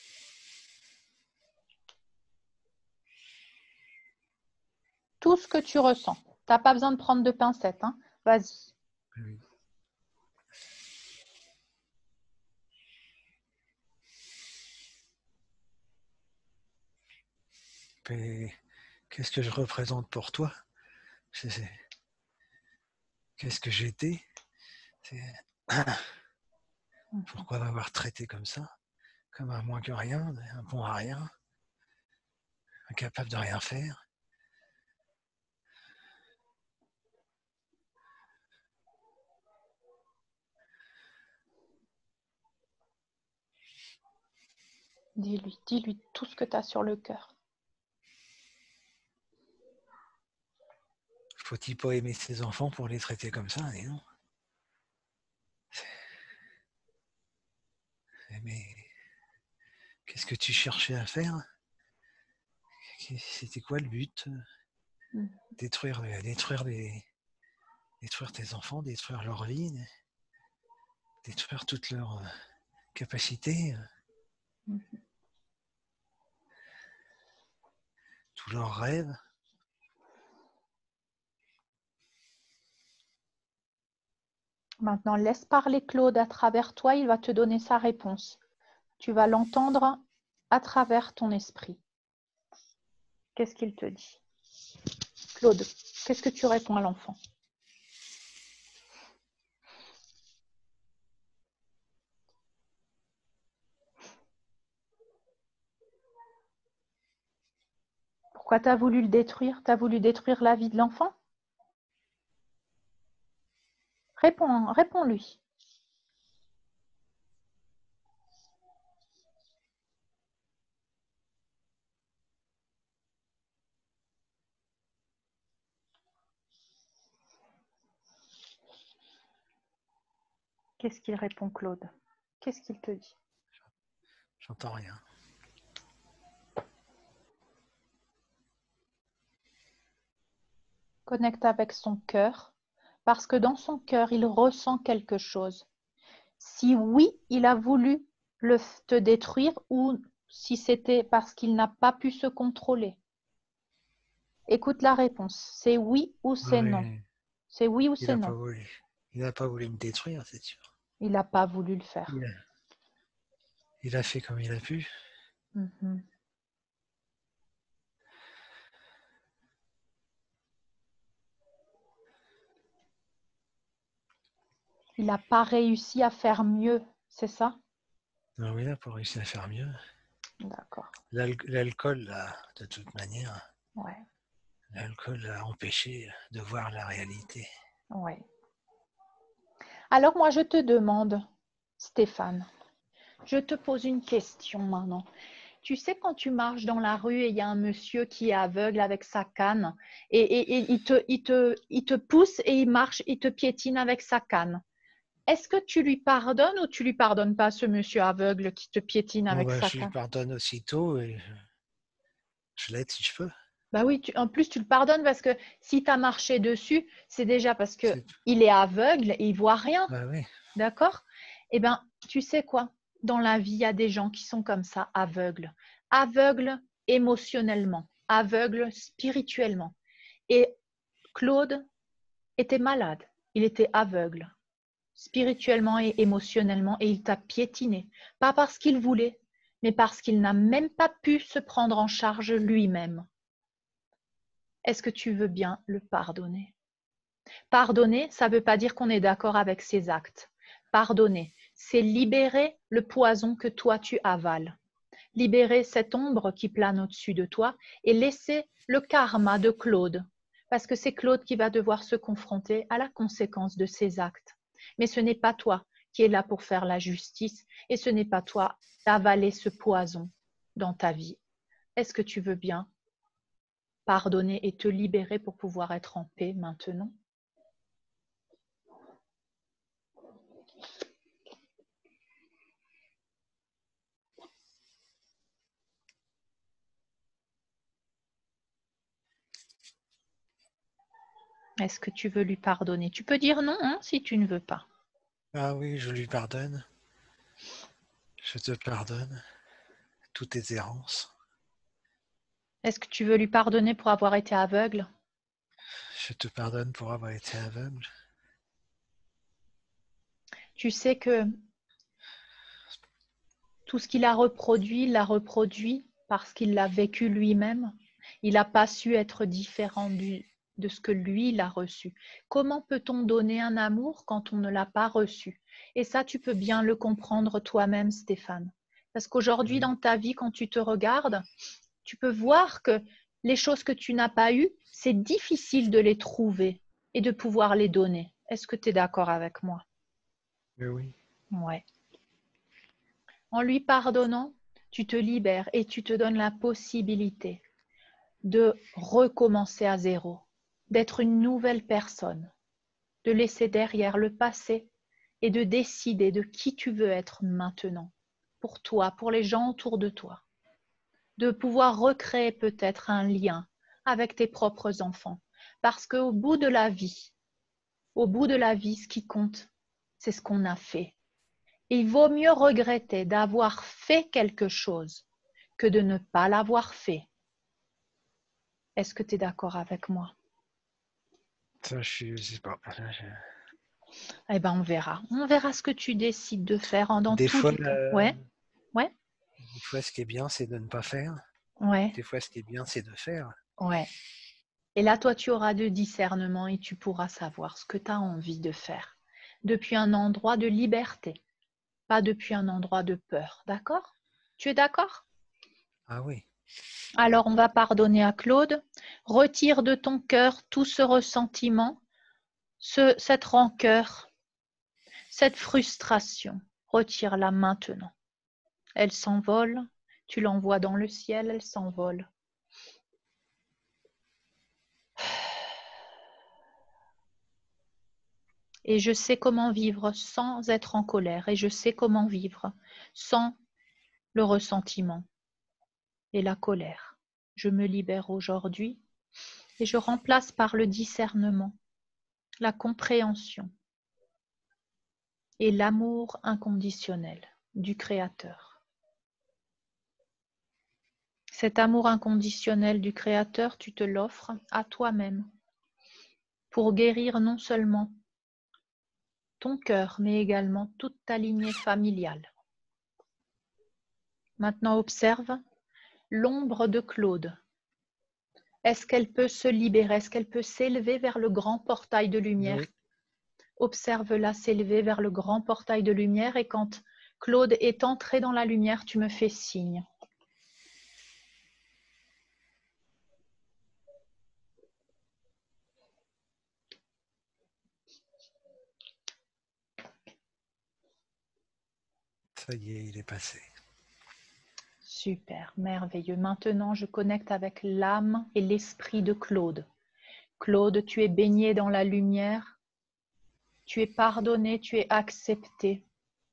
tout ce que tu ressens. Tu n'as pas besoin de prendre de pincettes. Hein. Vas-y. Oui. Mais qu'est-ce que je représente pour toi? Qu'est-ce que j'étais? Pourquoi m'avoir traité comme ça? Comme un moins que rien, un bon à rien, incapable de rien faire? Dis-lui tout ce que tu as sur le cœur. Faut-il pas aimer ses enfants pour les traiter comme ça? Et non. Mais qu'est-ce que tu cherchais à faire? C'était quoi le but? Détruire tes enfants, détruire leur vie, détruire toutes leurs capacités, tous leurs rêves. Maintenant, laisse parler Claude à travers toi, il va te donner sa réponse. Tu vas l'entendre à travers ton esprit. Qu'est-ce qu'il te dit? Claude, qu'est-ce que tu réponds à l'enfant? Pourquoi tu as voulu le détruire? Tu as voulu détruire la vie de l'enfant? Réponds-lui. Qu'est-ce qu'il répond, Claude? Qu'est-ce qu'il te dit? J'entends rien. Connecte avec son cœur, parce que dans son cœur, il ressent quelque chose. Si oui, il a voulu te détruire ou si c'était parce qu'il n'a pas pu se contrôler. Écoute la réponse. C'est oui ou c'est non. C'est oui ou c'est non. Il n'a pas voulu me détruire, c'est sûr. Il n'a pas voulu le faire. Il a fait comme il a pu. Il n'a pas réussi à faire mieux, c'est ça? Non, il n'a pas réussi à faire mieux. D'accord. L'alcool, de toute manière, Ouais. l'alcool l'a empêché de voir la réalité. Ouais. Alors moi, je te demande, Stéphane, je te pose une question maintenant. Tu sais, quand tu marches dans la rue et il y a un monsieur qui est aveugle avec sa canne et il te pousse et il marche, il te piétine avec sa canne. Est-ce que tu lui pardonnes ou tu lui pardonnes pas ce monsieur aveugle qui te piétine avec sa Je lui canne? pardonne aussitôt et je l'aide si je peux. Bah oui, en plus tu le pardonnes parce que si tu as marché dessus, c'est déjà parce qu'il est aveugle et il voit rien. Bah oui. D'accord? Eh bien, tu sais quoi? Dans la vie, il y a des gens qui sont comme ça, aveugles. Aveugles émotionnellement, aveugles spirituellement. Et Claude était malade. Il était aveugle, spirituellement et émotionnellement, et il t'a piétiné. Pas parce qu'il voulait, mais parce qu'il n'a même pas pu se prendre en charge lui-même. Est-ce que tu veux bien le pardonner? Pardonner, ça ne veut pas dire qu'on est d'accord avec ses actes. Pardonner, c'est libérer le poison que toi tu avales. Libérer cette ombre qui plane au-dessus de toi et laisser le karma de Claude. Parce que c'est Claude qui va devoir se confronter à la conséquence de ses actes. Mais ce n'est pas toi qui es là pour faire la justice et ce n'est pas toi d'avaler ce poison dans ta vie. Est-ce que tu veux bien pardonner et te libérer pour pouvoir être en paix maintenant? Est-ce que tu veux lui pardonner? Tu peux dire non hein, si tu ne veux pas. Ah oui, je lui pardonne. Je te pardonne toutes tes errances. Est-ce que tu veux lui pardonner pour avoir été aveugle? Je te pardonne pour avoir été aveugle. Tu sais que tout ce qu'il a reproduit, il l'a reproduit parce qu'il l'a vécu lui-même. Il n'a pas su être différent de ce que lui, il a reçu. Comment peut-on donner un amour quand on ne l'a pas reçu? Et ça, tu peux bien le comprendre toi-même, Stéphane. Parce qu'aujourd'hui, dans ta vie, quand tu te regardes, tu peux voir que les choses que tu n'as pas eues, c'est difficile de les trouver et de pouvoir les donner. Est-ce que tu es d'accord avec moi? Oui. Ouais. En lui pardonnant, tu te libères et tu te donnes la possibilité de recommencer à zéro, d'être une nouvelle personne, de laisser derrière le passé et de décider de qui tu veux être maintenant, pour toi, pour les gens autour de toi, de pouvoir recréer peut-être un lien avec tes propres enfants, parce qu'au bout de la vie, ce qui compte, c'est ce qu'on a fait. Il vaut mieux regretter d'avoir fait quelque chose que de ne pas l'avoir fait. Est-ce que tu es d'accord avec moi? Ça, je sais pas. Eh bien, on verra. On verra ce que tu décides de faire dans Des tous fois, les cas. Ouais, ouais, des fois, ce qui est bien, c'est de ne pas faire. ouais, Des fois, ce qui est bien, c'est de faire. ouais. Et là, toi, tu auras de discernement et tu pourras savoir ce que tu as envie de faire. Depuis un endroit de liberté, pas depuis un endroit de peur. D'accord? Tu es d'accord? Ah oui. Alors, on va pardonner à Claude. Retire de ton cœur tout ce ressentiment, cette rancœur, cette frustration. Retire-la maintenant. Elle s'envole. Tu l'envoies dans le ciel, elle s'envole. Et je sais comment vivre sans être en colère. Et je sais comment vivre sans le ressentiment et la colère. Je me libère aujourd'hui et je remplace par le discernement, la compréhension et l'amour inconditionnel du Créateur. Cet amour inconditionnel du Créateur, tu te l'offres à toi-même pour guérir non seulement ton cœur, mais également toute ta lignée familiale. Maintenant, observe l'ombre de Claude. Est-ce qu'elle peut se libérer? Est-ce qu'elle peut s'élever vers le grand portail de lumière? Oui. Observe-la s'élever vers le grand portail de lumière et quand Claude est entré dans la lumière, tu me fais signe. Ça y est, il est passé. Super, merveilleux. Maintenant, je connecte avec l'âme et l'esprit de Claude. Claude, tu es baigné dans la lumière. Tu es pardonné, tu es accepté.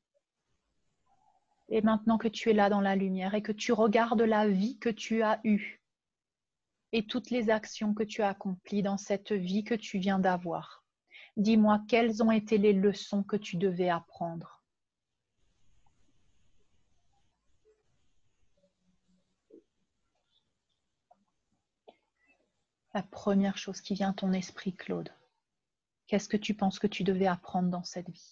Et maintenant que tu es là dans la lumière et que tu regardes la vie que tu as eue et toutes les actions que tu as accomplies dans cette vie que tu viens d'avoir, dis-moi quelles ont été les leçons que tu devais apprendre. La première chose qui vient à ton esprit, Claude, qu'est-ce que tu penses que tu devais apprendre dans cette vie?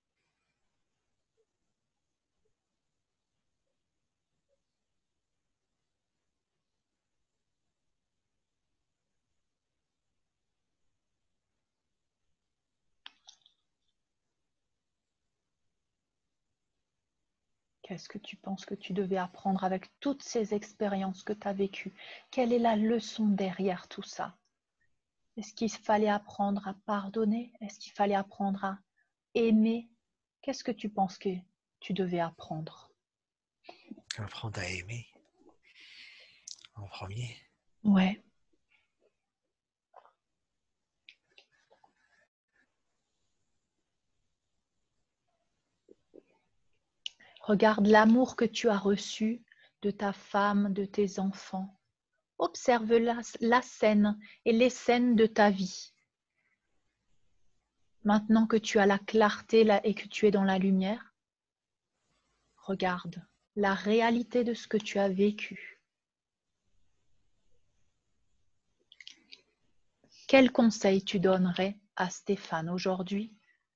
Qu'est-ce que tu penses que tu devais apprendre avec toutes ces expériences que tu as vécues? Quelle est la leçon derrière tout ça? Est-ce qu'il fallait apprendre à pardonner? Est-ce qu'il fallait apprendre à aimer? Qu'est-ce que tu penses que tu devais apprendre? Apprendre à aimer en premier. Ouais. Regarde l'amour que tu as reçu de ta femme, de tes enfants. Observe la scène et les scènes de ta vie. Maintenant que tu as la clarté et que tu es dans la lumière, regarde la réalité de ce que tu as vécu. Quel conseil tu donnerais à Stéphane aujourd'hui?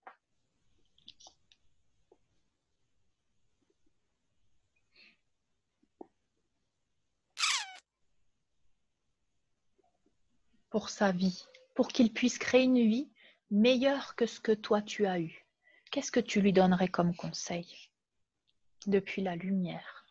Pour sa vie, pour qu'il puisse créer une vie meilleure que ce que toi tu as eu. Qu'est-ce que tu lui donnerais comme conseil depuis la lumière?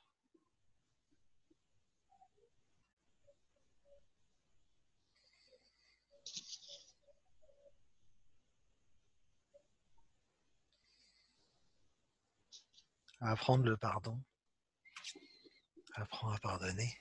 Apprendre le pardon. Apprends à pardonner.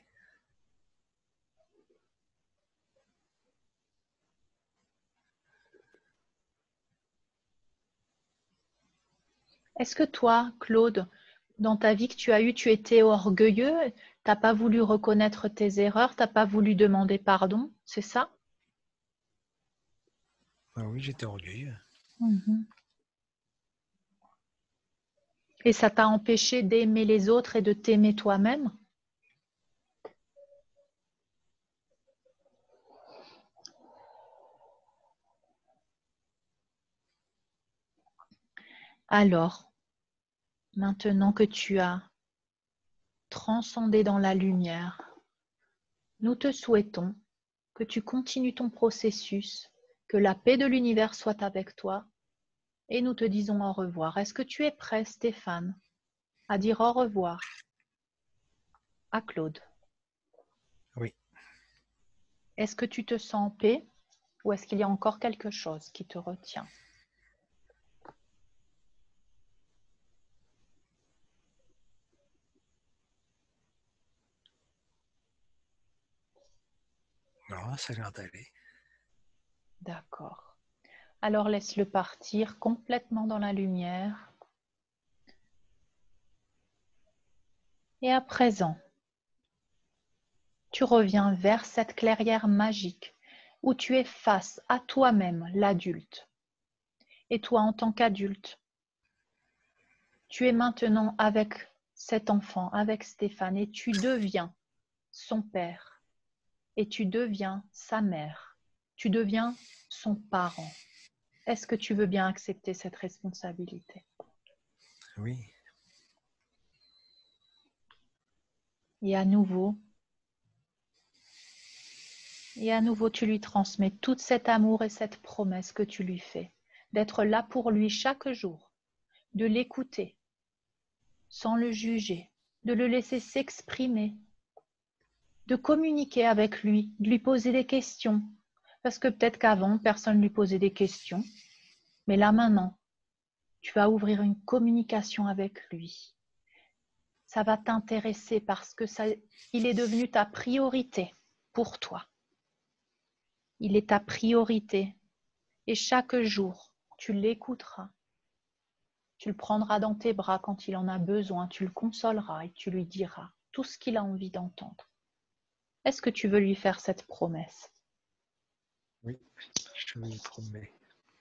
Est-ce que toi, Claude, dans ta vie que tu as eue, tu étais orgueilleux? T'as pas voulu reconnaître tes erreurs? T'as pas voulu demander pardon? C'est ça? Ah oui, j'étais orgueilleux. Mhm. Et ça t'a empêché d'aimer les autres et de t'aimer toi-même? Alors, maintenant que tu as transcendé dans la lumière, nous te souhaitons que tu continues ton processus, que la paix de l'univers soit avec toi et nous te disons au revoir. Est-ce que tu es prêt, Stéphane, à dire au revoir à Claude? Oui. Est-ce que tu te sens en paix ou est-ce qu'il y a encore quelque chose qui te retient? Non, ça a l'air d'aller. D'accord. Alors laisse-le partir complètement dans la lumière. Et à présent, tu reviens vers cette clairière magique où tu es face à toi-même, l'adulte. Et toi, en tant qu'adulte, tu es maintenant avec cet enfant, avec Stéphane, et tu deviens son père, et tu deviens sa mère, tu deviens son parent. Est-ce que tu veux bien accepter cette responsabilité? Oui. Et à nouveau, tu lui transmets tout cet amour et cette promesse que tu lui fais, d'être là pour lui chaque jour, de l'écouter sans le juger, de le laisser s'exprimer, de communiquer avec lui, de lui poser des questions. Parce que peut-être qu'avant, personne ne lui posait des questions, mais là maintenant, tu vas ouvrir une communication avec lui. Ça va t'intéresser parce que il est devenu ta priorité pour toi. Il est ta priorité. Et chaque jour, tu l'écouteras. Tu le prendras dans tes bras quand il en a besoin. Tu le consoleras et tu lui diras tout ce qu'il a envie d'entendre. Est-ce que tu veux lui faire cette promesse? Oui, je lui promets.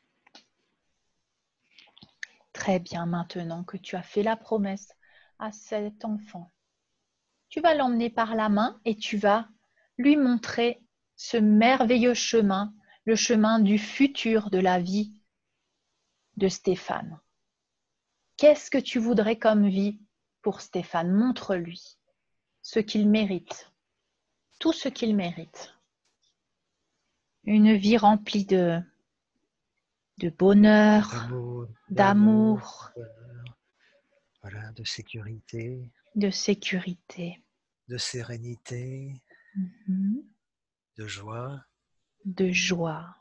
Très bien, maintenant que tu as fait la promesse à cet enfant, tu vas l'emmener par la main et tu vas lui montrer ce merveilleux chemin, le chemin du futur de la vie de Stéphane. Qu'est-ce que tu voudrais comme vie pour Stéphane? Montre-lui ce qu'il mérite, tout ce qu'il mérite. Une vie remplie de bonheur, d'amour, voilà, de sécurité, de sécurité, de sérénité, de joie, de joie,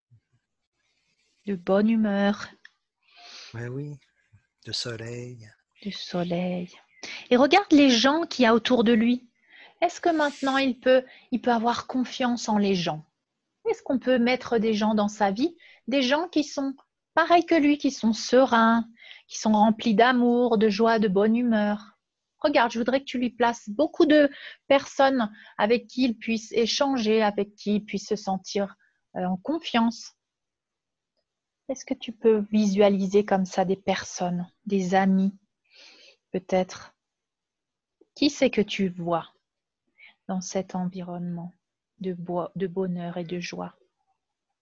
de bonne humeur, ouais, oui, de soleil. de soleil. Et regarde les gens qu'il y a autour de lui. Est-ce que maintenant il peut avoir confiance en les gens? Est-ce qu'on peut mettre des gens dans sa vie, des gens qui sont pareils que lui, qui sont sereins, qui sont remplis d'amour, de joie, de bonne humeur? Regarde, je voudrais que tu lui places beaucoup de personnes avec qui il puisse échanger, avec qui il puisse se sentir en confiance. Est-ce que tu peux visualiser comme ça des personnes, des amis, peut-être? Qui c'est que tu vois dans cet environnement de bonheur et de joie?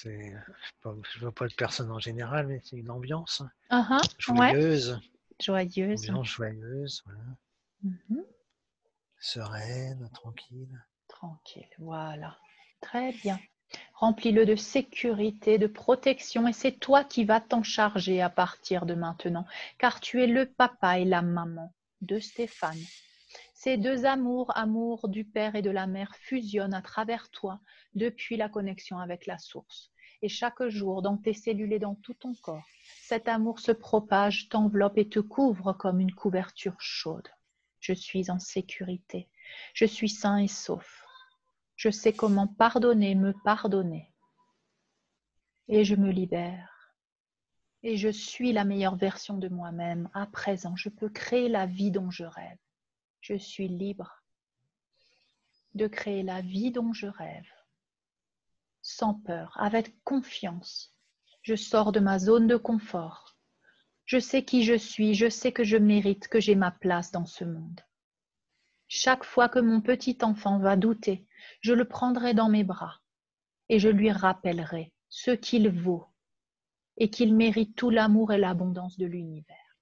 Je vois pas de personne en général, mais c'est une ambiance Ouais, joyeuse. joyeuse. Ambiance joyeuse, voilà. Mhm. Sereine, tranquille. Tranquille, voilà. Très bien. Remplis-le de sécurité, de protection, et c'est toi qui vas t'en charger à partir de maintenant, car tu es le papa et la maman de Stéphane. Ces deux amours, amour du père et de la mère, fusionnent à travers toi depuis la connexion avec la source. Et chaque jour, dans tes cellules et dans tout ton corps, cet amour se propage, t'enveloppe et te couvre comme une couverture chaude. Je suis en sécurité. Je suis sain et sauf. Je sais comment pardonner, me pardonner. Et je me libère. Et je suis la meilleure version de moi-même. À présent, je peux créer la vie dont je rêve. Je suis libre de créer la vie dont je rêve. Sans peur, avec confiance. Je sors de ma zone de confort. Je sais qui je suis, je sais que je mérite, que j'ai ma place dans ce monde. Chaque fois que mon petit enfant va douter, je le prendrai dans mes bras et je lui rappellerai ce qu'il vaut et qu'il mérite tout l'amour et l'abondance de l'univers.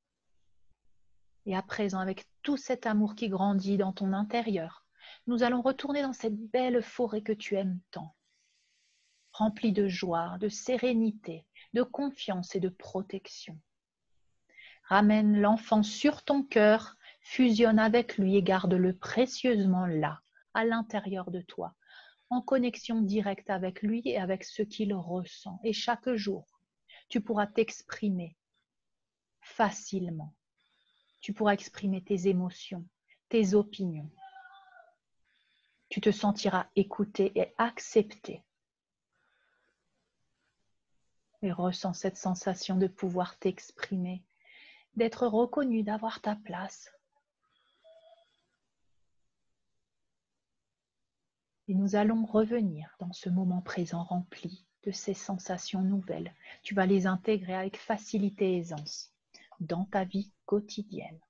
Et à présent, avec tout cet amour qui grandit dans ton intérieur, nous allons retourner dans cette belle forêt que tu aimes tant, remplie de joie, de sérénité, de confiance et de protection. Ramène l'enfant sur ton cœur, fusionne avec lui et garde-le précieusement là, à l'intérieur de toi, en connexion directe avec lui et avec ce qu'il ressent. Et chaque jour, tu pourras t'exprimer facilement. Tu pourras exprimer tes émotions, tes opinions. Tu te sentiras écouté et accepté. Et ressens cette sensation de pouvoir t'exprimer, d'être reconnu, d'avoir ta place. Et nous allons revenir dans ce moment présent rempli de ces sensations nouvelles. Tu vas les intégrer avec facilité et aisance dans ta vie quotidienne.